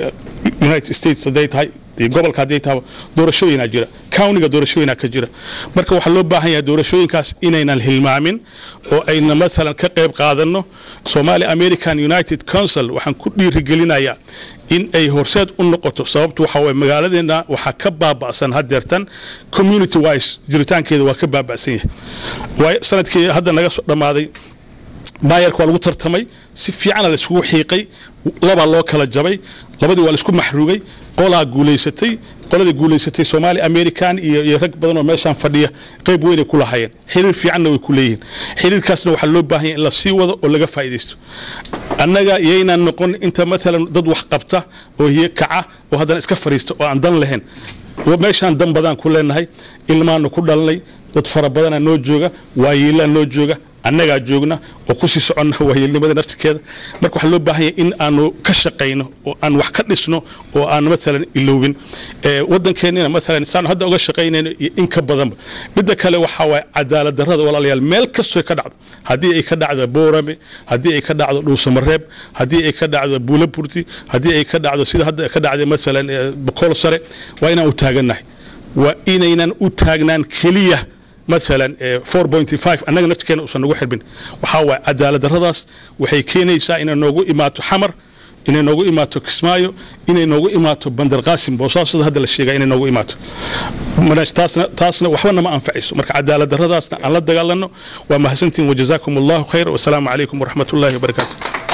United States haday tahay gobolka haday tahay doorashooyin jira county-ga doorashooyin ka jira marka waxa loo baahan yahay doorashooyinkaas inaynan hilmaamin oo ayna mesela ka qayb qaadano Somali American United Council waxaan ku dhiirigelinayaa in ay horseed u noqoto sababtu waxa way magaaladeena waxa ka baaba'san hadeertan community wise jiritaankeeda waa ka baaba'san yahay way sanadkii hadda naga soo dhamaaday baayarku waa lagu tartamay si fiican la isku xiiqay laba loo kala jabay labadii waa la isku maxruugay qolaa guuleysatay qoladii guuleysatay Somali American iyo rag badan oo meeshan fadhiya qayb weyn ay ku lahaayeen xiriir fiicanna way ku leeyihiin xiriirkaasna waxa loo baahan yahay in la sii wado oo laga faa'iideysto annaga yeena noqon inta mesela dad wax qabta oo hiya kaca oo haddana iska fariisto oo aan dan lahayn meeshan dan badan ku leenahay ilmaanu ku dhalnay dad fara badan noo jooga waayeela noo jooga annaga joogna oo ku sii soconna waayeelnimada naftigeeda marka waxa loo baahan yahay in aanu ka shaqeyno oo aan wax ka dhisno oo aan mesela iloobin ee wadankeena mesela saan hadda uga shaqeynayno in ka badan midda kale waxa way cadaalad darrada walaalayaal meel kasto ka dhacdo hadii ay ka dhacdo Boorame hadii ay ka dhacdo Dhuusamareeb hadii ay ka dhacdo Buulaburti hadii ay ka dhacdo sida hadda ka dhacday mesela Boqol Sare waa inaan u taaganahay waa inaynan u taagnaan kaliya مثلا four point five annaga nafteena usan ugu xilbin waxa way cadaalad darradaas waxay keenaysaa in noogu imaato xamar in noogu imaato Kismaayo in noogu imaato Bandar Qaasim Boosaaso hadda la sheegay in noogu imaato manaj taasna taasna waxba ma anfacayso marka cadaalad darradaasna aan la dagaalano waa mahadsantiin wajazaakumullahu khayr wa salaamu alaykum wa rahmatullahi wa barakaatuh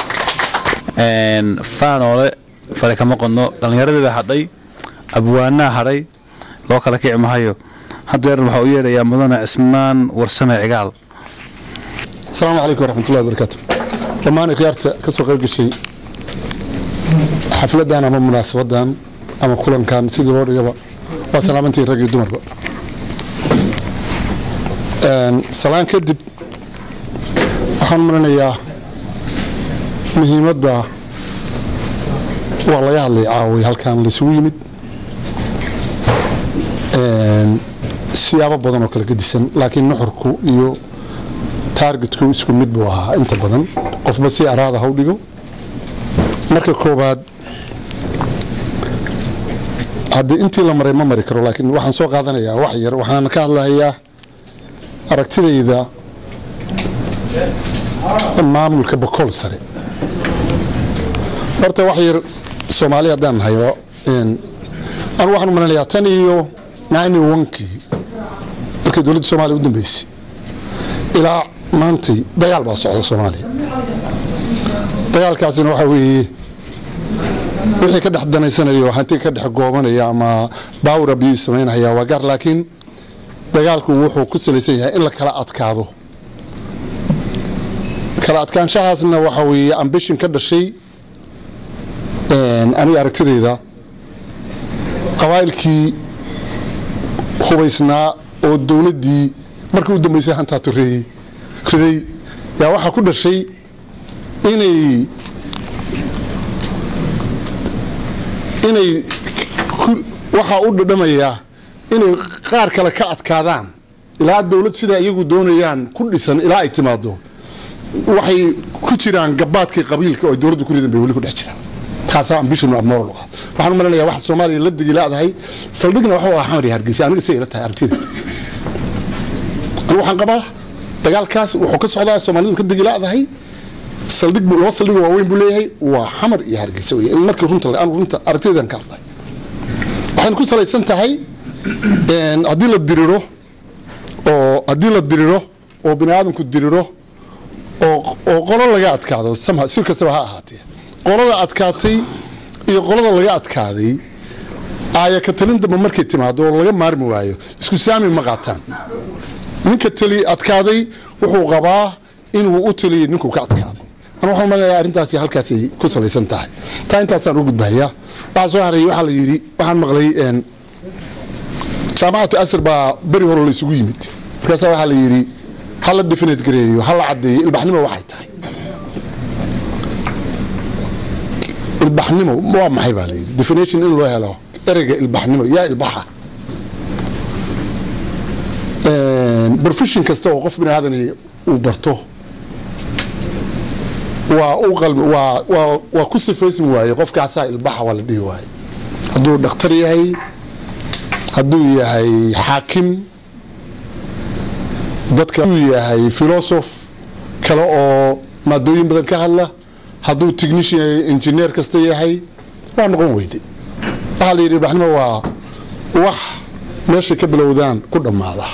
een faanole fare kama qodno dhalinyarada baa hadhay abwaana hadhay loo kala kicimahayo hadeer waxa uu yeerayaa mudane Ismaan Warsame Cigaal السلام عليكم ورحمة الله وبركاته لما أنا خيارت كسو قيب شيء حفلة دان أما مناسبة دان أما كلن كان سيدي بوري يبا وسلامتي رجل دمر بقى سلام كدب أحن مننا إياه مهمة دا والله يعلي عاوي هل كان لسوي مد siyaabo badan oo kala gedisan laakiin nuxurku iyo targetku isku mid buu ahaa inta badan qofba si araada ha u dhigo marka koobaad hadii intii la maray ma mari karo laakiin waxaan soo qaadanayaa wax yar waxaan ka hadlayaa aragtidayda maamulka Boqol Sare horta wax yar Soomaaliya daan hayo in aan waxaan u maleynayaa tan iyo ninety-one-kii markii dawladda Soomaaliya u dambeysay ilaa maantay dagaal baa socda Soomaaliya dagaalkaasina waxa weeye wixii ka dhex danaysanayo hanti ka dhex goobanaya ama baawra bi sameynaya waa gaar laakiin dagaalku wuxuu ku salaysan yahay in la kala adkaado kala adkaanshahaasna waxa weeye ambition ka dhashay een aniga aragtidayda qabaylkii hubaysnaa oo dawladii markii u dambeysay hanta tureeyay kriday yaa waxa ku dhashay inay inay waxa u dhadhamaya inay qaar kale ka adkaadaan ilaa dawlad sida iyagu doonayaan ku dhisan ilaa ay timaado waxay ku jiraan gabaadkii qabiilka oo dawladdu ku ridan bay wali ku dhex jiraan taasa ambition of moral waxaan u maleynayaa wax Soomaaliya la digilaadahay saldhigna waxa uu ahaa Hargeysa aniga si ila tahay aragtida waxaan qabaa dagaalkaas wuxuu ka socdaa Soomaalidu ka digilaadahay saldhig loo saldhig waa weyn buu leeyahay waa xamar iyo Hargeysa in markii runta aan runta aragtidan ka hadlay waxaan ku salaysan tahay een hadii la diriro oo hadii la diriro oo bini'aadamku diriro oo oo qolo laga adkaado sama si kastaba ha ahaatee qolada adkaatay iyo qolada laga adkaaday aaya ka talin daba markay timaado oo laga maarmi waayo isku saami ma qaataan ninka tali adkaaday wuxuu qabaa inuu u taliyo ninku ka adkaaday ana waxaan maleeyahay arintaasi halkaas ay ku salaysan tahay taa intaasaan u gudbayaa waxa soo haray waxa la yiri waxaan maqlay een jaamacatu asr baa beri hore la isugu yimid markaasaa waxaa la yidhi hala definite gareeyo hala caddeeyo ilbaxnimo waxay tahay ilbaxnimo waa maxay baa la yidhi definition in loo helo ereyga ilbaxnimo yaa ilbaxa profession kasta oo qof bini aadan uu barto waa u qalbi waa waa waa ku sifaysan waaye qofkaasaa ilbaxa waa la dhihi waaye hadduu dhakhtar yahay hadduu yahay xaakim dadka hadduu yahay philosoph kale oo maadooyin badan ka hadla hadduu technician engineer kasta yahay waa noqon weyday waxaa la yidhi ilbaxnimo waa wax meesha ka bilowdaan ku dhammaada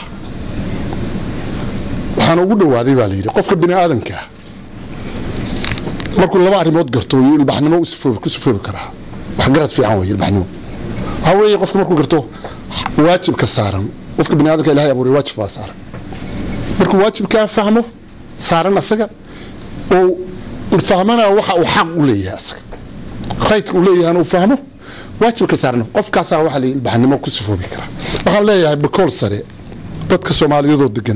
waxaana ugu dhawaaday baa la yidhi qofka bini aadanka markuu laba arrimood garto iyo ilbaxnimo ku sifoobi karaa wax garad fiican wey ilbaxnimo waxaa weeye qofka markuu garto waajibka saaran qofka bini aadanka ilaahay abuuray waajib baa saaran markuu waajibkaa fahmo saaran asaga oo fahmana waxa uu xaq u leeyahay asaga qaydka uu leeyahay uu fahmo waajibka saaran qofkaasaa waxa la ilbaxnimo ku sifoobi karaa waxaan leeyahay bakool sare dadka Soomaaliyeed oo degan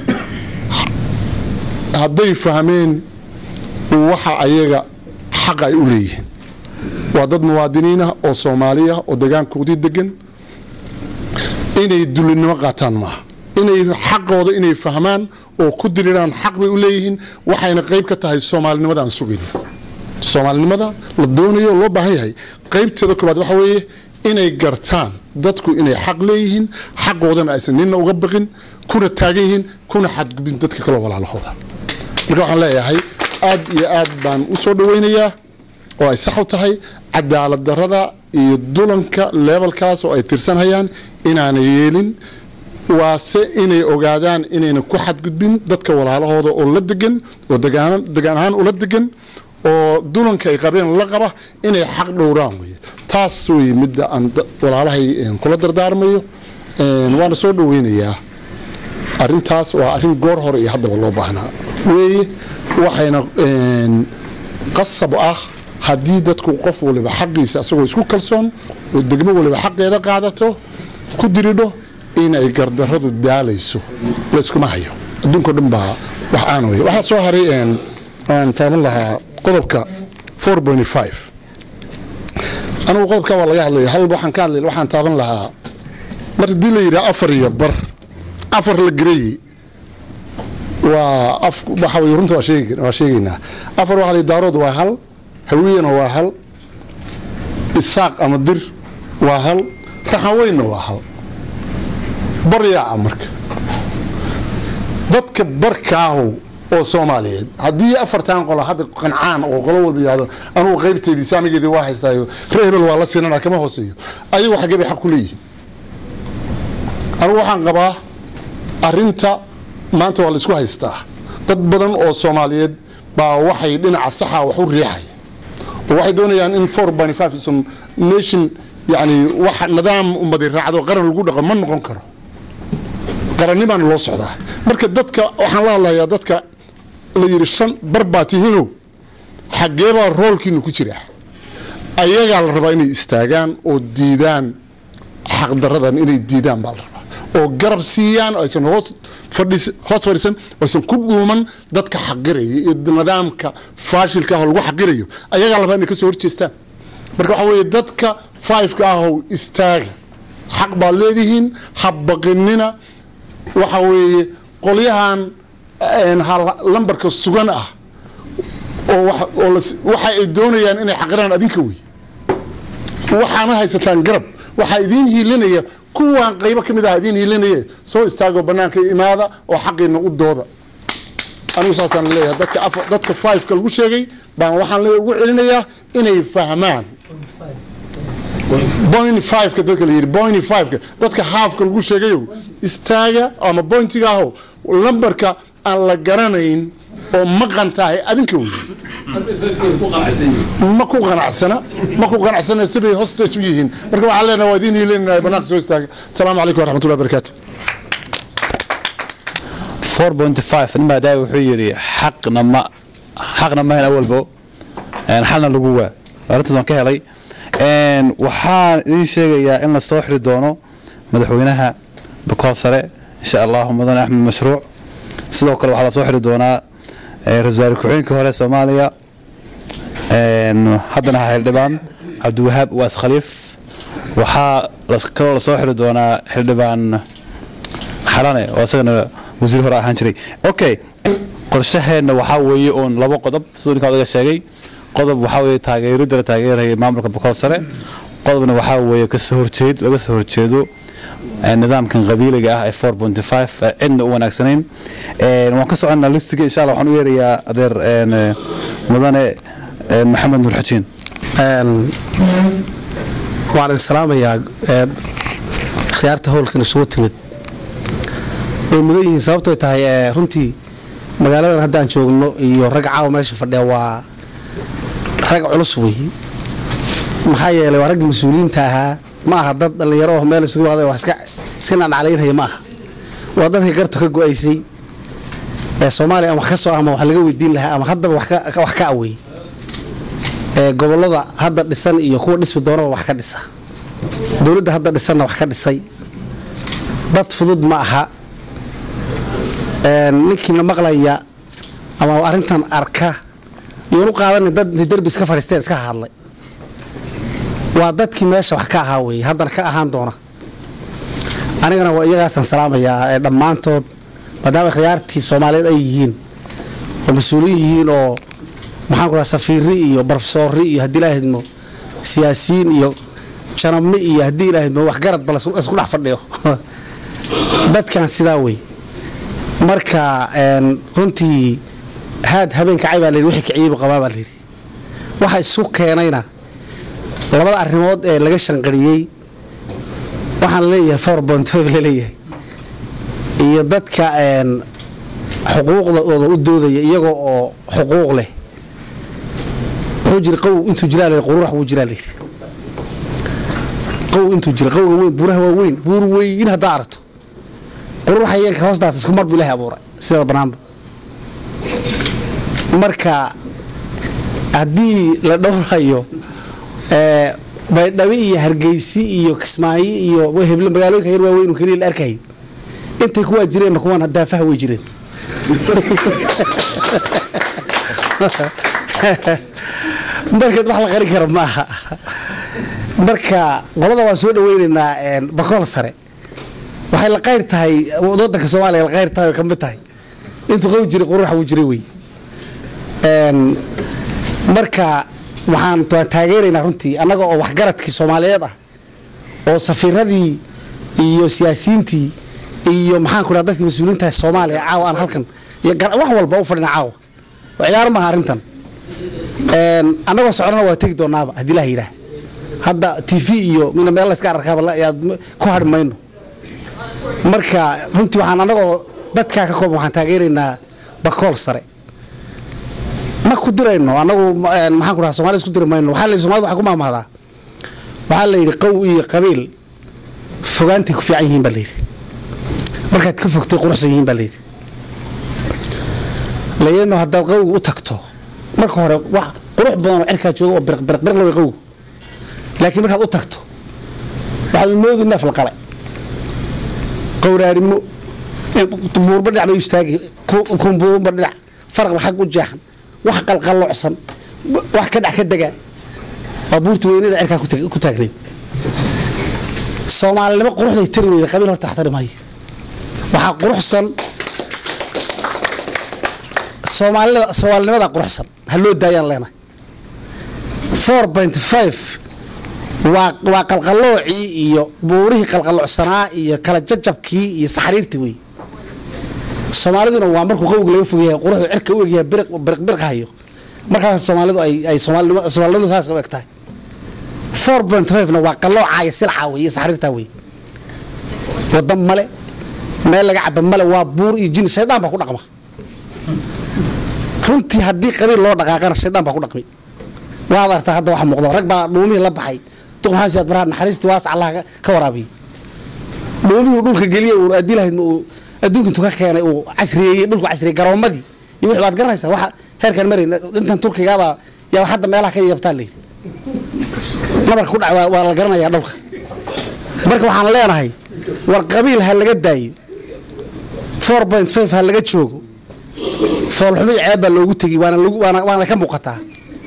hadday fahmeen waxa ayaga xaq ay u leeyihiin waa dad muwaadiniin ah oo Soomaaliya oo deegaankoodii degan inay dulinimo qaataan ma inay xaqooda inay fahmaan oo ku diriraan xaq bay u leeyihiin waxayna qayb ka tahay Soomaalinimada aan sugin Soomaalinimada la doonayo loo baahan yahay qaybteeda koobaad waxa weeye inay gartaan dadku inay xaq leeyihiin xaqoodana aysan ninna uga baqin kuna taagan yihiin kuna xadgudbin dadka kale walaalahooda marka waxaan leeyahay aad iyo aad baan u soo dhaweynayaa oo ay sax u tahay cadaalad darrada iyo dulanka levelkaas oo ay tirsanayaan inaanay yeelin waase inay ogaadaan inayna ku xadgudbin dadka walaalahooda oo la degan oo degaan degaan ahaan ula degan oo dulanka ay qabeen la qaba inay xaq dhowraan wey taas way midda aan walaalahay kula dardaarmayo waana soo dhaweynayaa arrintaas waa arrin goor hore iyo haddaba loo baahnaa weeye waxayna qasab ah haddii dadku qof waliba xaqiisa asagoo isku kalsoon oo degmo waliba xaqeeda qaadato ku diridho inay gardarradu daalayso la iskuma hayo adduunka dhan baa wax aan wey waxaa soo haray aan taaban lahaa qodobka four point five anigu qodobka waa laga hadlaya hal waxaan ka hadlay waxaan taaban lahaa mar haddii la yidhaha afar iyo bar afar la gareeyey waa af waxa way runta waa sheegi waa sheegaynaa afar waxa la daarood waa hal hawiyana waa hal isaaq ama dir waa hal raxaweyna waa hal baryaa marka dadka barkaahu oo Soomaaliyeed hadii afartan qolo hadda qancaan oo qolo walba yaado anu qaybteedii saamigeedii waa haystaayo reebel waa la siinana kama hooseeyo ayagu waxa gabi xaq ku leeyihiin anu waxaan qabaa arinta maanta waa la isku haystaa dad badan oo Soomaaliyeed baa waxay dhinaca saxa wax u riixay oo waxay doonayaan in four point five some nation yani wax nidaam ummadi raacdo qaran lagu dhaqo ma noqon karo qaraniman loo socdaa marka dadka waxaan la hadlayaa dadka la yiri shan barbaatihino xageeba roolkiinu ku jira ayaga la rabaa inay istaagaan oo diidaan xaq daradan inay diidaan baa la rabaa oo garab siiyaan aysan hoos fadhis hoos fadhisan aysan ku dhuuman dadka xaqiraya iyo nidaamka faashilka ah lagu xaqirayo ayaga la rabaa inay ka soo horjeestaan marka waxa weeye dadka five ka ah oo istaaga xaq baa leedihiin habaqinina waxa weeye qolyahan een hal lambarka sugan ah oo waxa ay doonayaan inay xaqiraan adinka way waxaana haysataan garab waxa idin hiilinaya kuwaan qayb ka mid ah idin hiilinaya soo istaago banaanka imaada oo xaqina u dooda anu saasan leeyahay dadka dadka five ka lagu sheegay baan waxaan leeyahay ugu celinayaa inay fahmaan point five ka dadka la yiri point five ka dadka half ka lagu sheegayo istaaga ama pointiga ah lambarka aan la garanayn oo maqan tahay adinka weey ma ku qanacsana ma ku qanacsana sibay hostage u yihiin marka waxa leenahay waa idin hiilinay banaanka soo istaaga assalaamu calaykum waraxmatullaahi wabarakaatuh four point five nima daa wuxuu yiri xaqna ma xaqna ma hana walbo aan xalna lagu waa arintaas aan ka helay een waxaan idin sheegayaa in la soo xiri doono madaxweynaha boqol sare insha Allah mudan Axmed Mashruuc sidoo kale waxa la soo xiri doonaa ra'iisul ku-xigeenka hore Soomaaliya een haddana xildhibaan Cabdiwahaab Waas Khaliif waxa la kala soo xiri doonaa xildhibaan xalane oo asagana wasiir hore ahaan jiray okay qorshaheena waxa weeye oo laba qodob soo ninka sheegay qodob waxa weeye taageerida taageeraya maamulka boqol sare qodobna waxa weeye ka soo horjeed laga soo horjeedo nidaamkan qabiiliga ah ee four point five in uu wanaagsaneyn ee waan ka soconaa listiga insha Allah waxaan u yeerayaa adeer een mudane maxamed nuur xajiin een waan salaamayaa khiyaarta howlkan soo timid oo mudayihiin sababtoo tahay runtii magaaladan hadda aan joogno iyo rag caawa meesha fadhiya waa rag culus weey maxaa yeelay waa rag mas'uuliyiinta ahaa ma aha dad dhalinyaro oo meel isugu wada wax iska sinaan caleeyay ma aha waa dadka garto ka go'aysay ee Soomaaliya wax ka soo ama wax laga weydiin lahaa ama hadda wax ka wax ka away ee gobolada hadda dhisan iyo kuwa dhismi doona wax ka dhisa dawladda hadda dhisan wax ka dhisay dad fudud ma aha ee ninkii maqlaya ama arintan arka iyo qaadan dad darbi iska fariisteen iska hadlay waa dadkii meesha wax ka ahaa way haddana ka ahaan doona anigana waa iyagaasan salaamayaa ee dhammaantood maadaama khiyaartii Soomaaliyeed ay yihiin oo mas'uuliyiin yihiin oo maxaan ku rahaa safiirri iyo barofesorri iyo haddii la hadmo siyaasiyiin iyo janami iyo haddii la hadmo wax garad bal isku dhex fadhiyo dadkan sidaa way marka een runtii haad habeenka cayba leeyahay wixii kiciib qabaa baa leeyahay waxa isku keenayna labada arrimood ee laga shanqariyay waxaan leeyahay four point five leeyahay iyo dadka een xuquuqdooda u doodaya iyaga oo xuquuq leh wuxuu jira qow intuu jiraa leeyahay quruux uu jiraa leeyahay qow intuu jira qow weyn buraha weyn buur weyn hada arto quruux ayeenka hoostaas isku mar bilaahi abuuray sida banaanba marka hadii la dhowrayo ee baydhabo iyo hargeysi iyo kismaayo iyo wehebla magaalooyinka yar waaweyn oo kaliya la arkay intay kuwa jireen kuwan hadda fah way jireen marka wax la qari karo maaha marka qolada waa soo dhaweynaynaa een boqol sare waxay la qayr tahay waddanka Soomaaliya la qayr tahay kamid tahay intuu qow jiray quruux uu jiray way een marka waxaan taageeraynaa runtii anaga oo wax garadkii Soomaaliyeed ah oo safiiradii iyo siyaasiyiintii iyo maxaan ku raadadkii mas'uuliyiinta Soomaaliya caawa aan halkan iyo wax walba u fadhina caawa ciyaar ma arintan een anaga soconana waa tagi doonaaba hadii la yiraahdo hadda T V iyo mina meel la iska arkaa la ku harmayno marka runtii waxaan anaga dadka ka kooban waxaan taageeraynaa boqol sare ma ku dirayno anagu maxaan ku rahaa Soomaaliya isku dirmayno waxa la Soomaaliya waxa ku maamahada waxa la yiri qow iyo qabiil fogaanti ku fiican yihiin baleeri marka ka fogtay quruxsan yihiin baleeri leeyno hadda qow u tagto marka hore wax qurux badan oo cirka joogo oo birq birq birq loo qow laakiin marka u tagto waxa uu moodi naf la qalay qowraarimo buur badhac bay istaagi kumbuur badhac farq waxa u jeexan wax qalqalocsan wax ka dhax ka daga abuurta weynida cirka ku taagneed Soomaalnimo quruxday tir weeyay qabiil horta taxtarimaay waxa quruxsan Soomaalida Soomaalinimada quruxsan hal loo daayaan leena four point five waa waa qalqalooci iyo buurihi qalqalocsanaa iyo kala jajabkii iyo saxariirtii weey Soomaaliduna waa markuu qowga laga fogeeyay quruxda cirka u eegaya birq birq birqayo marka Soomaalidu ay ay Soomaalida Soomaalidu saas u egtahay four point five na waa qaloocaaya silca weey saxariirta weey wadan male meel laga cab male waa buur iyo jin shaydaan ba ku dhaqma runtii hadii qabiil loo dhaqaaqana shaydaan ba ku dhaqmi waa arta hadda wax muuqdo rag baa dhuumi la baxay tuqmaan siyaad baraad naxariisti waas Allah ka waraabi dhuumi dhulka galiya uu adilahayd uu adduunka intuu ka keenay uu casriyeeyay dhulku casriye garoomadii iyo wixii baad garanaysaa waxa heerkan marina intan Turkiga baa yaa hadda meelaha ka yeebtaa leey nabarka ku dhac waa la garanayaa dhulka marka waxaan leenahay والقبيل هل داي أربعة فاصلة خمسة هل جوجو فالحمي عيب لو قلت وانا وانا وانا كم بقطع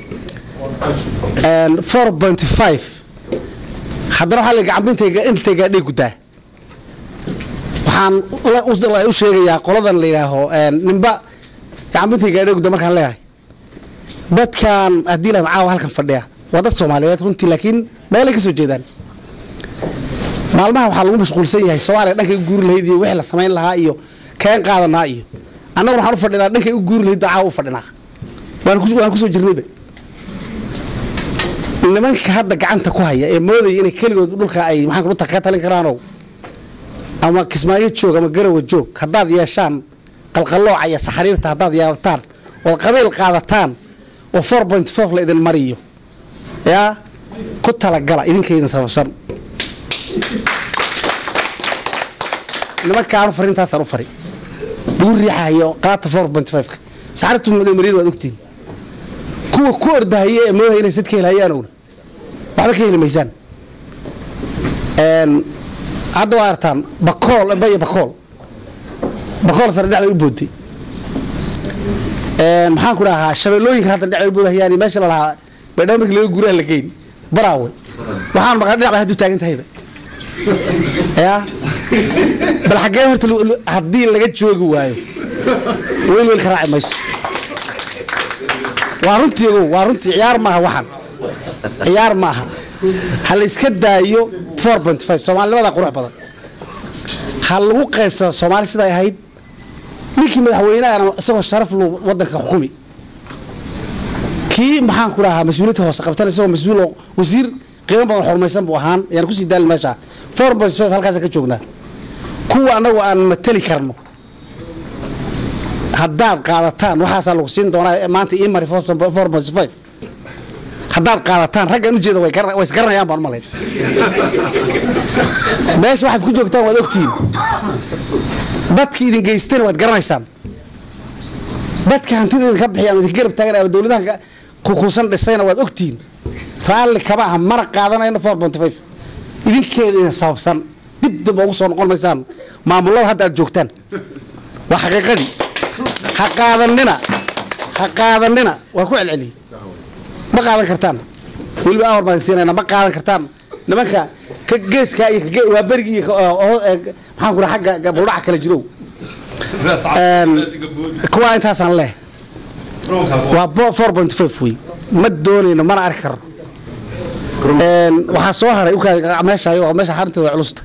أربعة فاصلة خمسة حضروا حالك عم انت انت قاعد يقطع waxaan la u sheegayaa qoladan la yiraahdo een nimba gacmintii gaadhay ugu markaan leeyahay dadkan hadii la macaaw halkan fadhiya waa dad Soomaaliyeed runtii laakiin meel ay ka soo jeedaan maalmaha waxa lagu mashquulsan yahay Soomaaliya dhanka u guur lahayd iyo wixii la sameyn lahaa iyo keen qaadanaa iyo annagu waxaan u fadhinaa dhanka u guur lahayd dacaa u fadhinaa waan ku waan ku soo jirnayba nimanka hadda gacanta ku haya ee mooday inay kaligood dhulka ay maxaan ku taqa talin karaano ama kismaayo joog ama garawa joog hadaad yeeshaan qalqalooc ay saxariirta hadaad yeelataan oo qabiil qaadataan oo أربعة فاصلة خمسة la idin mariyo ya ku tala gala idinkeena sababsan nimanka aan farintaas aan u fari buu riixayo qaata أربعة فاصلة خمسة saxariirtu ma mariin waad ogtiin kuwa ku ordahay ee mooday inay sidkii helayaan oo waxba ka helmaysan een hadda waa artaan bakool bay bakool bakool sar dhacay u boodey een maxaan ku dhahaa shabeelooyinka hadda dhacay u boodayaan meesha la lahaa barnaamij laga guuraha la geyn baraawe waxaan maqan dhacay haddu taagan tahayba ya bal xagee horta hadii laga joogi waayo weel weel karaac mayso waa runtii waa runtii ciyaar maaha waxan ciyaar maaha hal iska daayo أربعة فاصلة خمسة Soomaalida qurux badan hal lagu qaybsado Soomaali sida ay ahayd ninkii madaxweynaha isagoo sharaf loo wadanka xukumi kii maxaan ku rahaa mas'uuliyadda hoose qabtanayso mas'uul wasiir qiimo badan xurmaysan buu ahaan yaan ku sii daal meesha أربعة فاصلة خمسة halkaas ka joognaa kuwa anagu aan matali karno haddaad qaadataan waxaas lagu siin doonaa maanta ii mari أربعة فاصلة خمسة haddaad qaadataan raggan u jeeda way way isgaranayaan baan malay meesha waxaad ku joogtaan waad ogtiin dadkii idin geysteen waad garanaysaan dadka hantida ka bixiyaan idin garab taagan ee dawladaha ku kuusan dhisayna waad ogtiin raalli kama aha mar qaadanayna أربعة فاصلة خمسة idinkeeda sababsan dib dib ugu soo noqon maysaan maamulada hadda aad joogtaan waa xaqiiqadii ha qaadanina ha qaadanina waa ku celceliye ma qaadan kartaan waliba awar baan siinayna ma qaadan kartaan nimanka ka geeska iyo waa barigi maxaan ku raxaga gabdhaha kala jiro een kuwa intaasan leh waa أربعة فاصلة خمسة way ma doonayna mana arki karo een waxa soo haray u ka meesha ayo meesha xarunta way culusta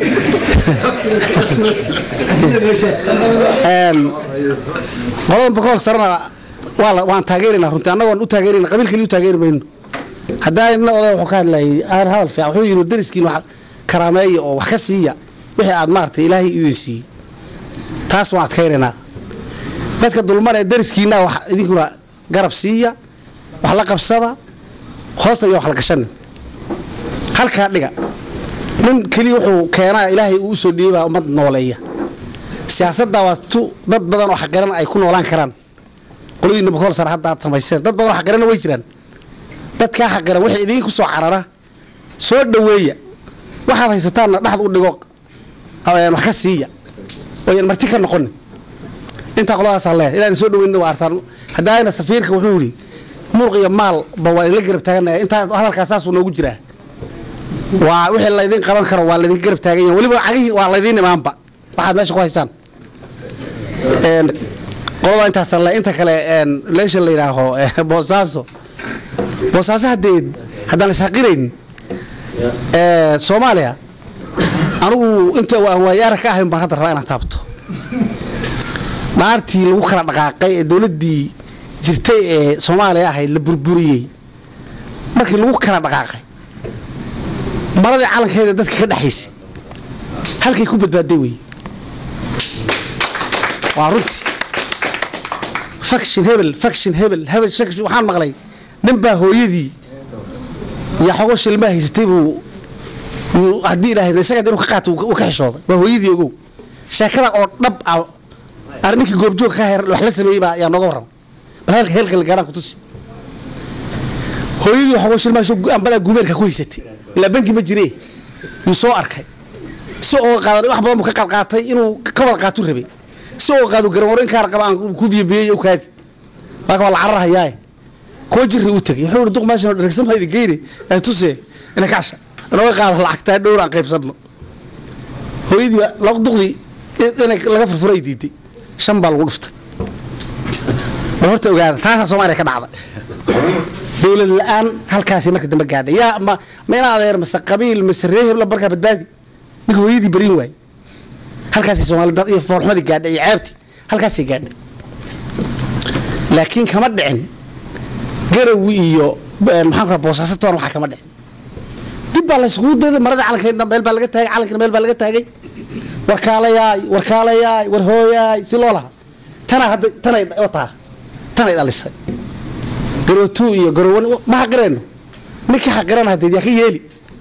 een qolada bakool sarna wala waan taageerinaa runtii annagu waan u taageerinaa qabiilkii u taageerimayno hadaa inna oday wuxuu ka hadlayay aan hadal fiican wuxuu yiri dariskiin wax karaameeyo oo wax ka siiya wixii aad maartay ilaahay u siiyay taas waan adkayrinaa dadka dulmar ee dariskiina wax idinkuna garab siiya wax la qabsada hoosta iyo wax la gashan halka dhiga nin kali wuxuu keenaa ilaahay uu soo dhiibaa ummad nooleeya siyaasadda waa tu dad badan oo xaqaran ay ku noolaan karaan qoladiina bakool sar hadda aad samayseen dad badan xaqaran way jiraan dadka xaqaran wixii idin ku soo carara soo dhaweeya waxaad haysataan dhaxad u dhigo ayaan wax ka siiya oo marti ka noqon inta qoladaas Allah ilaahay soo dhaweeyna waa artaan hadaayna safiirka wuxuu yiri muruq iyo maal ba waa la garab taaganaya inta hadalkaas saas uu noogu jiraa waa wixii la idin qaban karo waa la idin garab taagan yahay waliba cagii waa la idin imaanba waxaad meesha ku haysaan een qolada intaas la inta kale een leesha la yiraaho boosaaso boosaaso hadeed hadaan isaqirayn ee Soomaaliya anigu inta waa waayar ka ahayn baan hadda rabaa inaan taabto dhaartii lagu kala dhaqaaqay ee dawladii jirtay ee Soomaaliya ahayd la burburiyay markii lagu kala dhaqaaqay maradii calankeeda dadka ka dhaxaysay halkay ku badbaaday way waa runtii faction hebel faction hebel hebel shaki waxaan maqlay nin baa hooyadii ya xogo shilma haystay buu hadii ilaahay isaga inuu ka qaato uu ka xishooday waa hooyadii ogow sheekada oo dhab ah arrinki goobjoog ka heer wax la sameeyay baa yaa nooga waran bal halka helka gaara ku tusi hooyadii xogo shilma soo ambada gumeerka ku haysatay ila banki ma jiree uu soo arkay si oo qaaday wax badan ka qaad qaatay inuu ka wada qaato rabay si oo qaado garan waran kaar qabaan ku biyay oo kaadi waa ka la carrahayaa ko jirri u tagay wuxuu duq meesha dhagsan haydi geeyay ay tusay ina kaasha anoo qaado lacagta dhowr aan qaybsano hooyadii la duqdi in laga furfuray diiday shan baa lagu dhuftay horta ogaada taas Soomaaliya ka dhacday dawlad la'aan halkaas marka dambe gaadhay yaa ma ma ina adeer mas qabiil masreeyay la barka badbaadi ninka hooyadii bariin waay halkaas Soomaaliya dad iyo foolxumadi gaadhay iyo ceebti halkaas gaadhay laakiin kama dhicin garawi iyo maxaan ka boosaasato waxa kama dhicin dib baa la isku dayday marada calanka meel baa laga taagay calanka meel baa laga taagay warkaalayaay warkaalayaay war hooyaay si loo laha tana hadda tana wata tana dhalisay garootu iyo garowan ma xaqireen ninka xaqirana hadii yaa ka yeeli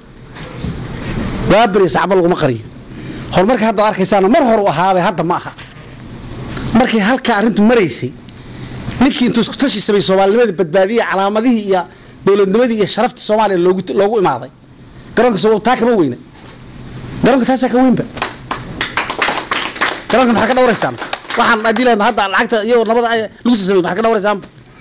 waa bari saacba lagu ma qariyo hormarka hadda arkaysan mar hor u ahaabay hadda ma aha markii halka arintu mareysay ninkii intuu isku tashi sabay Soomaalnimada badbaadiye calaamadihii iyo dawladnimadii iyo sharafta Soomaaliya loogu loogu imaaday garoonka soo taa kama weyna garoonka taas ka weynba garoonka maxaa ka dhawraysan waxaan adilaan hadda lacagta iyo nabada lagu sabay maxaa ka dhawraysan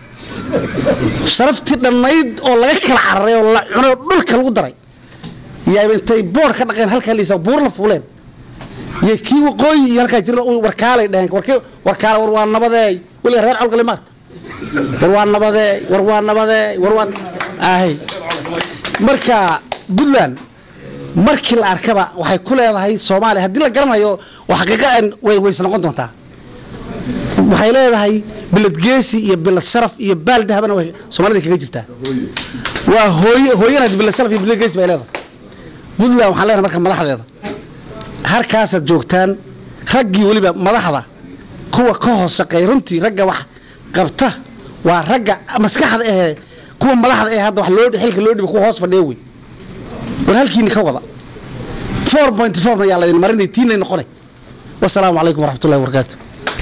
sharafti dhanayd oo laga kala cararay oo la cuno dhulka lagu daray yaa intay boor ka dhaqeen halka liisa buur la fuuleen iyo kii waqooyi iyo halka jira warkaalay dhahan warkii warkaal war waa nabadeey wali reer colka limaarta war waa nabadeey war waa nabadeey war waa ahay marka Puntland markii la arkaba waxay ku leedahay Soomaaliya hadii la garanayo wax xaqiiqan way way noqon doontaa waxay leedahay bilad geesi iyo bilad sharaf iyo baal dahabana way Soomaalida kaga jirtaa waa hooyo hooyana bilad sharaf iyo bilad geesi bay leedahay Puntland waxa leeyahay marka madaxdeeda harkaas joogtaan raggii waliba madaxda kuwa ka hoos shaqeey runtii ragga wax qabta waa ragga maskaxda ee kuwa madaxda ee hadda wax loo xilka loo dhibo ku hoos fadhiyo way war halkiina ka wada four point four ma yaalay marinay tiinay noqonay wassalaamu alaykum waraxmatullaahi wabarakaatuh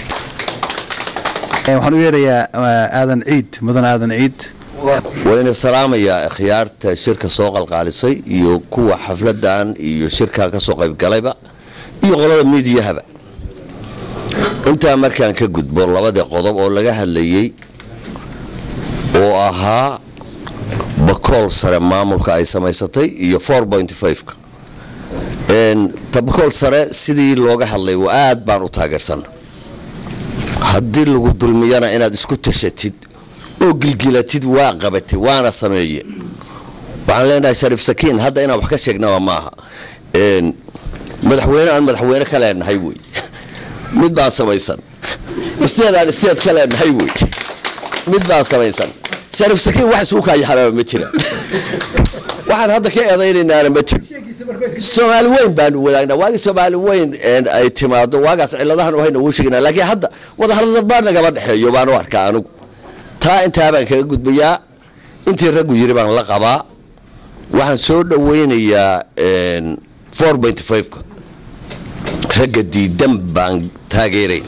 waxaan u yeerayaa aadan ciid mudan aadan ciid وين السلام يا خيارت شركة سوق القالصي يكون حفلة iyo shirka ka soo qayb galayba iyo qolada meediyaha inta markaan ka gudbo labada qodob oo laga hadlayay oo ahaa bakool sare maamulka ay samaysatay iyo four point five ka een tabakool sare sidii looga hadlay waa aad baan u taageersan hadii lagu dulmiyana inaad isku tashatid oo gilgilatid waa qabatay waana sameeyay waxaan leenahay Sharif Sakiin hadda inaan wax ka sheegnaa maaha een madaxweyne aan madaxweyne kale nahay way mid baa samaysan isteedaan isteed kale nahay way mid baa samaysan Sharif Sakiin wax soo ka yahay ma jira waxaan hadda ka eedaynayna ma jiro Soomaali weyn baan wadaagnaa waagi Soomaali weyn ay timaado waagaas ciladahan waxayna u sheegnaa laakiin hadda wada hadalada baan naga dhaxeeyo baan u arkaa anigu taa inta baan kaga gudbiyaa intii raggu yiri baan la qabaa waxaan soo dhaweynayaa een four point five ka ragga diidan baan taageeray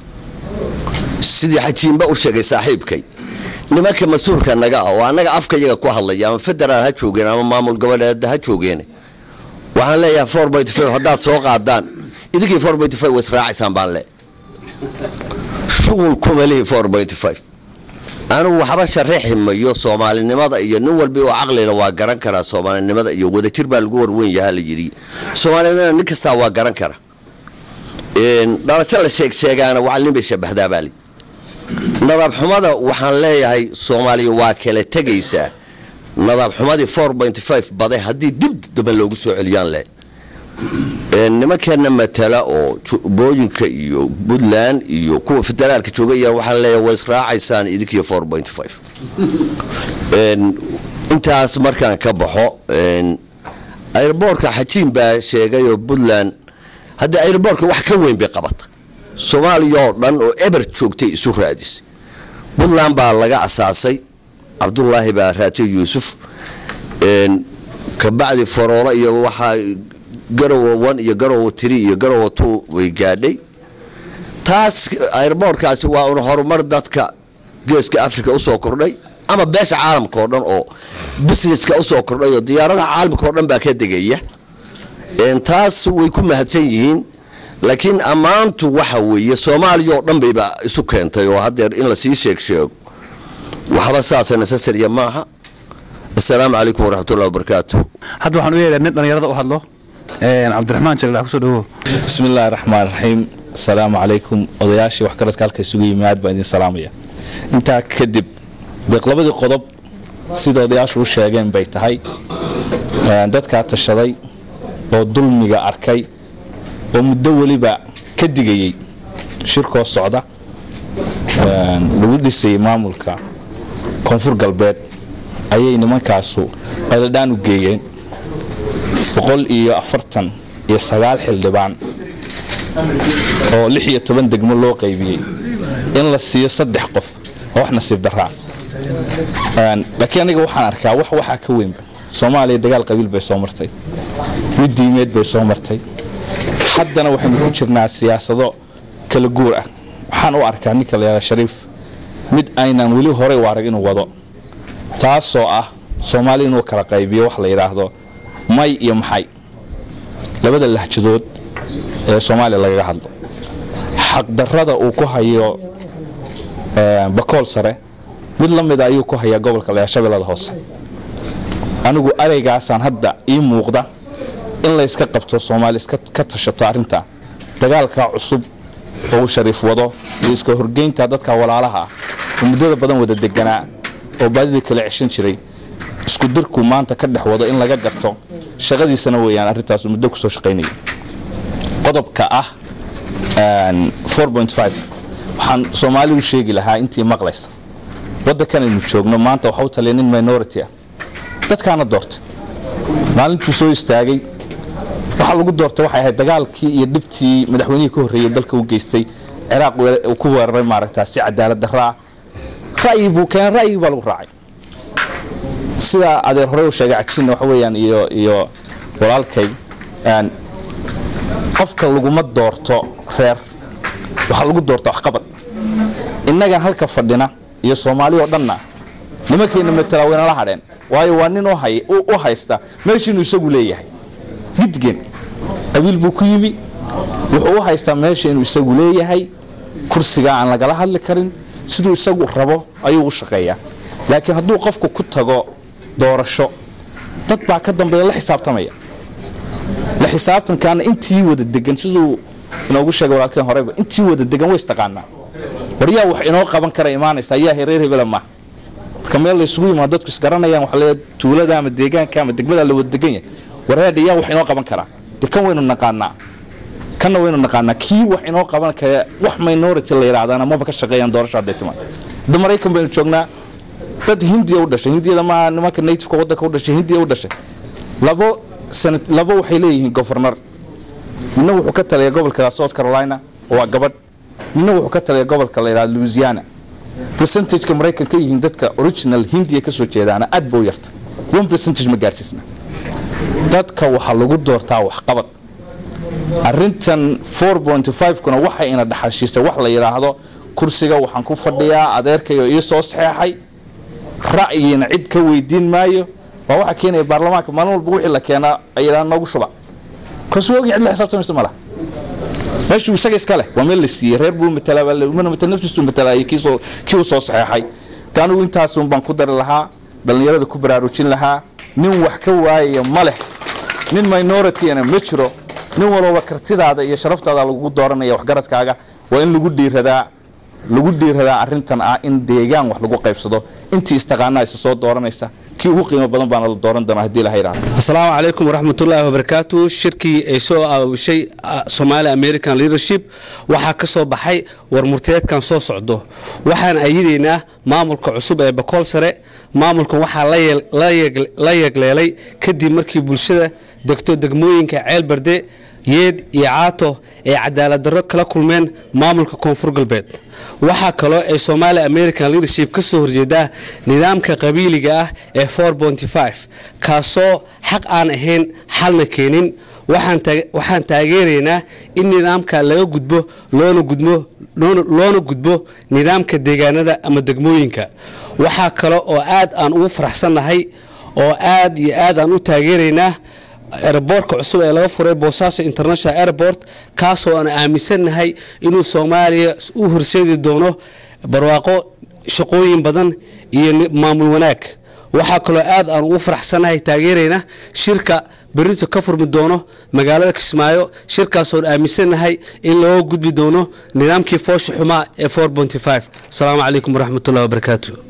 sidii xajiimba u sheegay saaxiibkay nimanka mas'uulka naga ah oo anaga afkayaga ku hadlaya ama federaal ha joogeen ama maamul goboleed ha joogeen waxaan leeyahay four point five haddaad soo qaadaan idinkii four point five wasraacaysan baan le shughul kumali four point five anu waxba sharaxi mayo Soomaalinimada iyo nin walba oo aqliina waa garan kara Soomaalinimada iyo wada jir baa lagu warweyn yahay la yiri Soomaalida nin kasta waa garan kara een dalaca la sheeg sheegana waxa limbe shabahda baali nadaab xumada waxaan leeyahay Soomaaliya waa kala tagaysa nadaab xumadii four point five baday hadii dib dib loogu soo celiyaan le een nimankeena matala oo booyinka iyo Puntland iyo kuwa federaalka joogaya waxaan leeyahay way israacaysaan idinkiyo four point five een intaas markaan ka baxo een airportka xajiin baa sheegay oo Puntland hadda airportka wax ka weyn bay qabata Soomaaliya oo dhan oo eber joogtay isu raadis Puntland baa laga asaasay Abdullaahi baa raajay Yuusuf een ka bacdi faroora iyo waxa garowo one iyo garowo three iyo garowo two way gaadhay taas airportkaasi waa uu horumar dadka geeska Afrika u soo kordhay ama beesha caalamka oo dhan oo businesska u soo kordhay oo diyaaradaha caalamka oo dhan baa ka degaya taas way ku mahadsan yihiin laakiin ammaantu waxa weeye Soomaaliya oo dhan bayba isu keentay oo hadeer in la sii sheeg sheego waxba saas necessary maaha. السلام عليكم ورحمة الله وبركاته. هذا وحنا ويا ندنا يرضى وهذا عبد الرحمن شغله كسره. بسم الله الرحمن الرحيم. السلام عليكم odayaashii wax kala kaalka isugu yimaad baan idin salaamaya. inta kadib deeqlabada qodob sida odayaashu u sheegeen bay tahay dadka tashaday oo dulmiga arkay oo muddo waliba ka digayay shirkoo socda lagu dhisay maamulka koonfur galbeed ayay nimankaasu qaladaan u geeyeen boqol iyo afartan iyo sagaal xildhibaan oo lix iyo toban degmo loo qaybiyay in la siiyo saddex qof oo wax nasiib daraa laakiin aniga waxaan arkaa wax waxa ka weyn Soomaaliya dagaal qabiil bay soo martay mid diimeed bay soo martay haddana waxaynu ku jirnaa siyaasado kala guur ah waxaan u arkaa ninka la Shariif mid aynan wali hore u arag inuu wado taasoo ah Soomaaliya inuu kala qaybiyo wax la yiraahdo may iyo maxay labada lahjadood ee Soomaaliya laga hadlo xaq darrada uu ku hayo Bakool Sare mid la mid ah ayuu ku hayaa gobolka Shabeellada Hoose anigu areygaasaan hadda ii muuqda in la iska qabto Soomaaliya iska ka tashato arinta dagaalka cusub oo Shariif wado iska horgeynta dadka walaalaha muddada badan wada deganaa oo baadida kala cishan jiray isku dirku maanta ka dhex wado in laga garto shaqadiisana weeyaan arintaas muddo ku soo shaqeynay qodobka ah four point five waxaan Soomaaliya u sheegi lahaa intii maqlaysa wadankan inuu joogno maanta waxa uu taleenin minority ah dadkaana doortay maalintuu soo istaagay waxa lagu doortay waxay ahayd dagaalkii iyo dibtii madaxweynihii ka horreeyay dalka u geystay Ciraaq uu ku weeraray maaragtaa si cadaalad darro رأي بوكان رأي بالو راعي سida adeer hore u sheegay cajin wax weeyaan iyo iyo walaalkay aan qofka lagu ma doorto reer waxa lagu doorto wax qabad inaga halka fadhina iyo Soomaaliya oo dhanna nimankeena matalaawayna la hadheen waayo waa nin oo hay u haysta meeshii isagu leeyahay gidigeen qabiil buu ku yimi wuxuu u haystaa meeshii inuu isagu leeyahay kursiga aan laga hadli karin sidoo isagu rabo ayuu u shaqeeyaa laakiin hadduu qofku ku tago doorasho dad baa ka dambeeya la xisaabtamaya la xisaabtankaana intii wada degan sidoo inoogu sheegay walaalkeen horeba intii wada degan way istaqaanaa wariyaa wax inoo qaban kara imaanaysa ayaa hereer hebel ma marka meel la isugu yimaado dadku is garanayaan wax la tuulada ama deegaanka ama degmada la wada degan yahay waraadiyaa wax inoo qaban kara dekan waynu naqaanaa kana waynu naqaanaa kii wax inoo qaban kara wax minority la yiraahdaana ma ka shaqeeyaan doorashada deetuma Mareykan baynu joognaa dad Hindiya u dhashay Hindiyada ma nimanka native ka wadanka u dhashay Hindiya u dhashay labo sanad labo waxay leeyihiin governor midna wuxuu ka taliyaa gobolka South Carolina oo gabadh midna wuxuu ka taliyaa gobolka la yiraahdo Louisiana percentage ka Mareykanka yihiin dadka original Hindiya ka soo jeedaana aad buu yarta one percent ma gaarsiisna dadka waxa lagu doortaa wax qabad arintan four point five kuna waxa ina dhaxashiisay wax la yiraahdo kursiga waxaan ku fadhiyaa adeerkayo iyo soo saxeexay ra'yina cid ka weydiin maayo waa waxa keenay baarlamaanka maalin walba wixii la keenaa ayaan noogu shuba kasoogi cid la xisaabtamaysa malaha meeshu isaga iska leh waa meel la siiyay reer buu matala wala uma matala naftiisu matala ay kiisoo kii soo saxeexay kaanu intaas un baan ku dar lahaa dhalinyarada ku baraarujin lahaa nin wax ka waayay ma leh nin minority ana ma jiro nin walba kartidaada iyo sharaftaada lagu dooranaya wax garadkaaga waa in lagu dhiiradaa lagu dhiiradaa arintan ah in deegaan wax lagu qaybsado intii istaqaanaa isa soo dooranaysa kii ugu qiimo badan baan la dooran doonaa hadii la hayraado. Assalaamu alaykum warahmatullaahi wabarakaatuh. Shirkii ay soo aawshay Somali American Leadership waxa ka soo baxay war murtiyeedkan soo socdo waxaan ayideynaa maamulka cusub ee Bakool Sare maamulkan waxa la yeegleelay kadib markii bulshada degto degmooyinka Ceelbarde yeed iyo caato ee cadaalad darro kala kulmeen maamulka koonfur galbeed waxa kale ee Somali American Leadership ka soo horjeeda nidaamka qabiiliga ah ee four point five kaasoo xaq aan ahayn xalna keenin waxaan waxaan taageereynaa in nidaamka laga gudbo loona gudmo loona gudbo nidaamka deegaanada ama degmooyinka waxa kale oo aad aan ugu faraxsanahay oo aad iyo aad aan u taageereynaa airportka cusub ee laga furay Boosaaso International Airport kaasoo aan aaminsanahay inuu Soomaaliya u horseedi doono barwaaqo shaqooyin badan iyo maamul wanaag waxa kale aad aan ugu faraxsanahay taageerayna shirka berrito ka furmi doono magaalada Kismaayo shirkaasoo aaminsanahay in loo gudbi doono nidaamkii foosha xumaa ee four point five. Assalamu alaykum wa rahmatullahi wa barakatuh.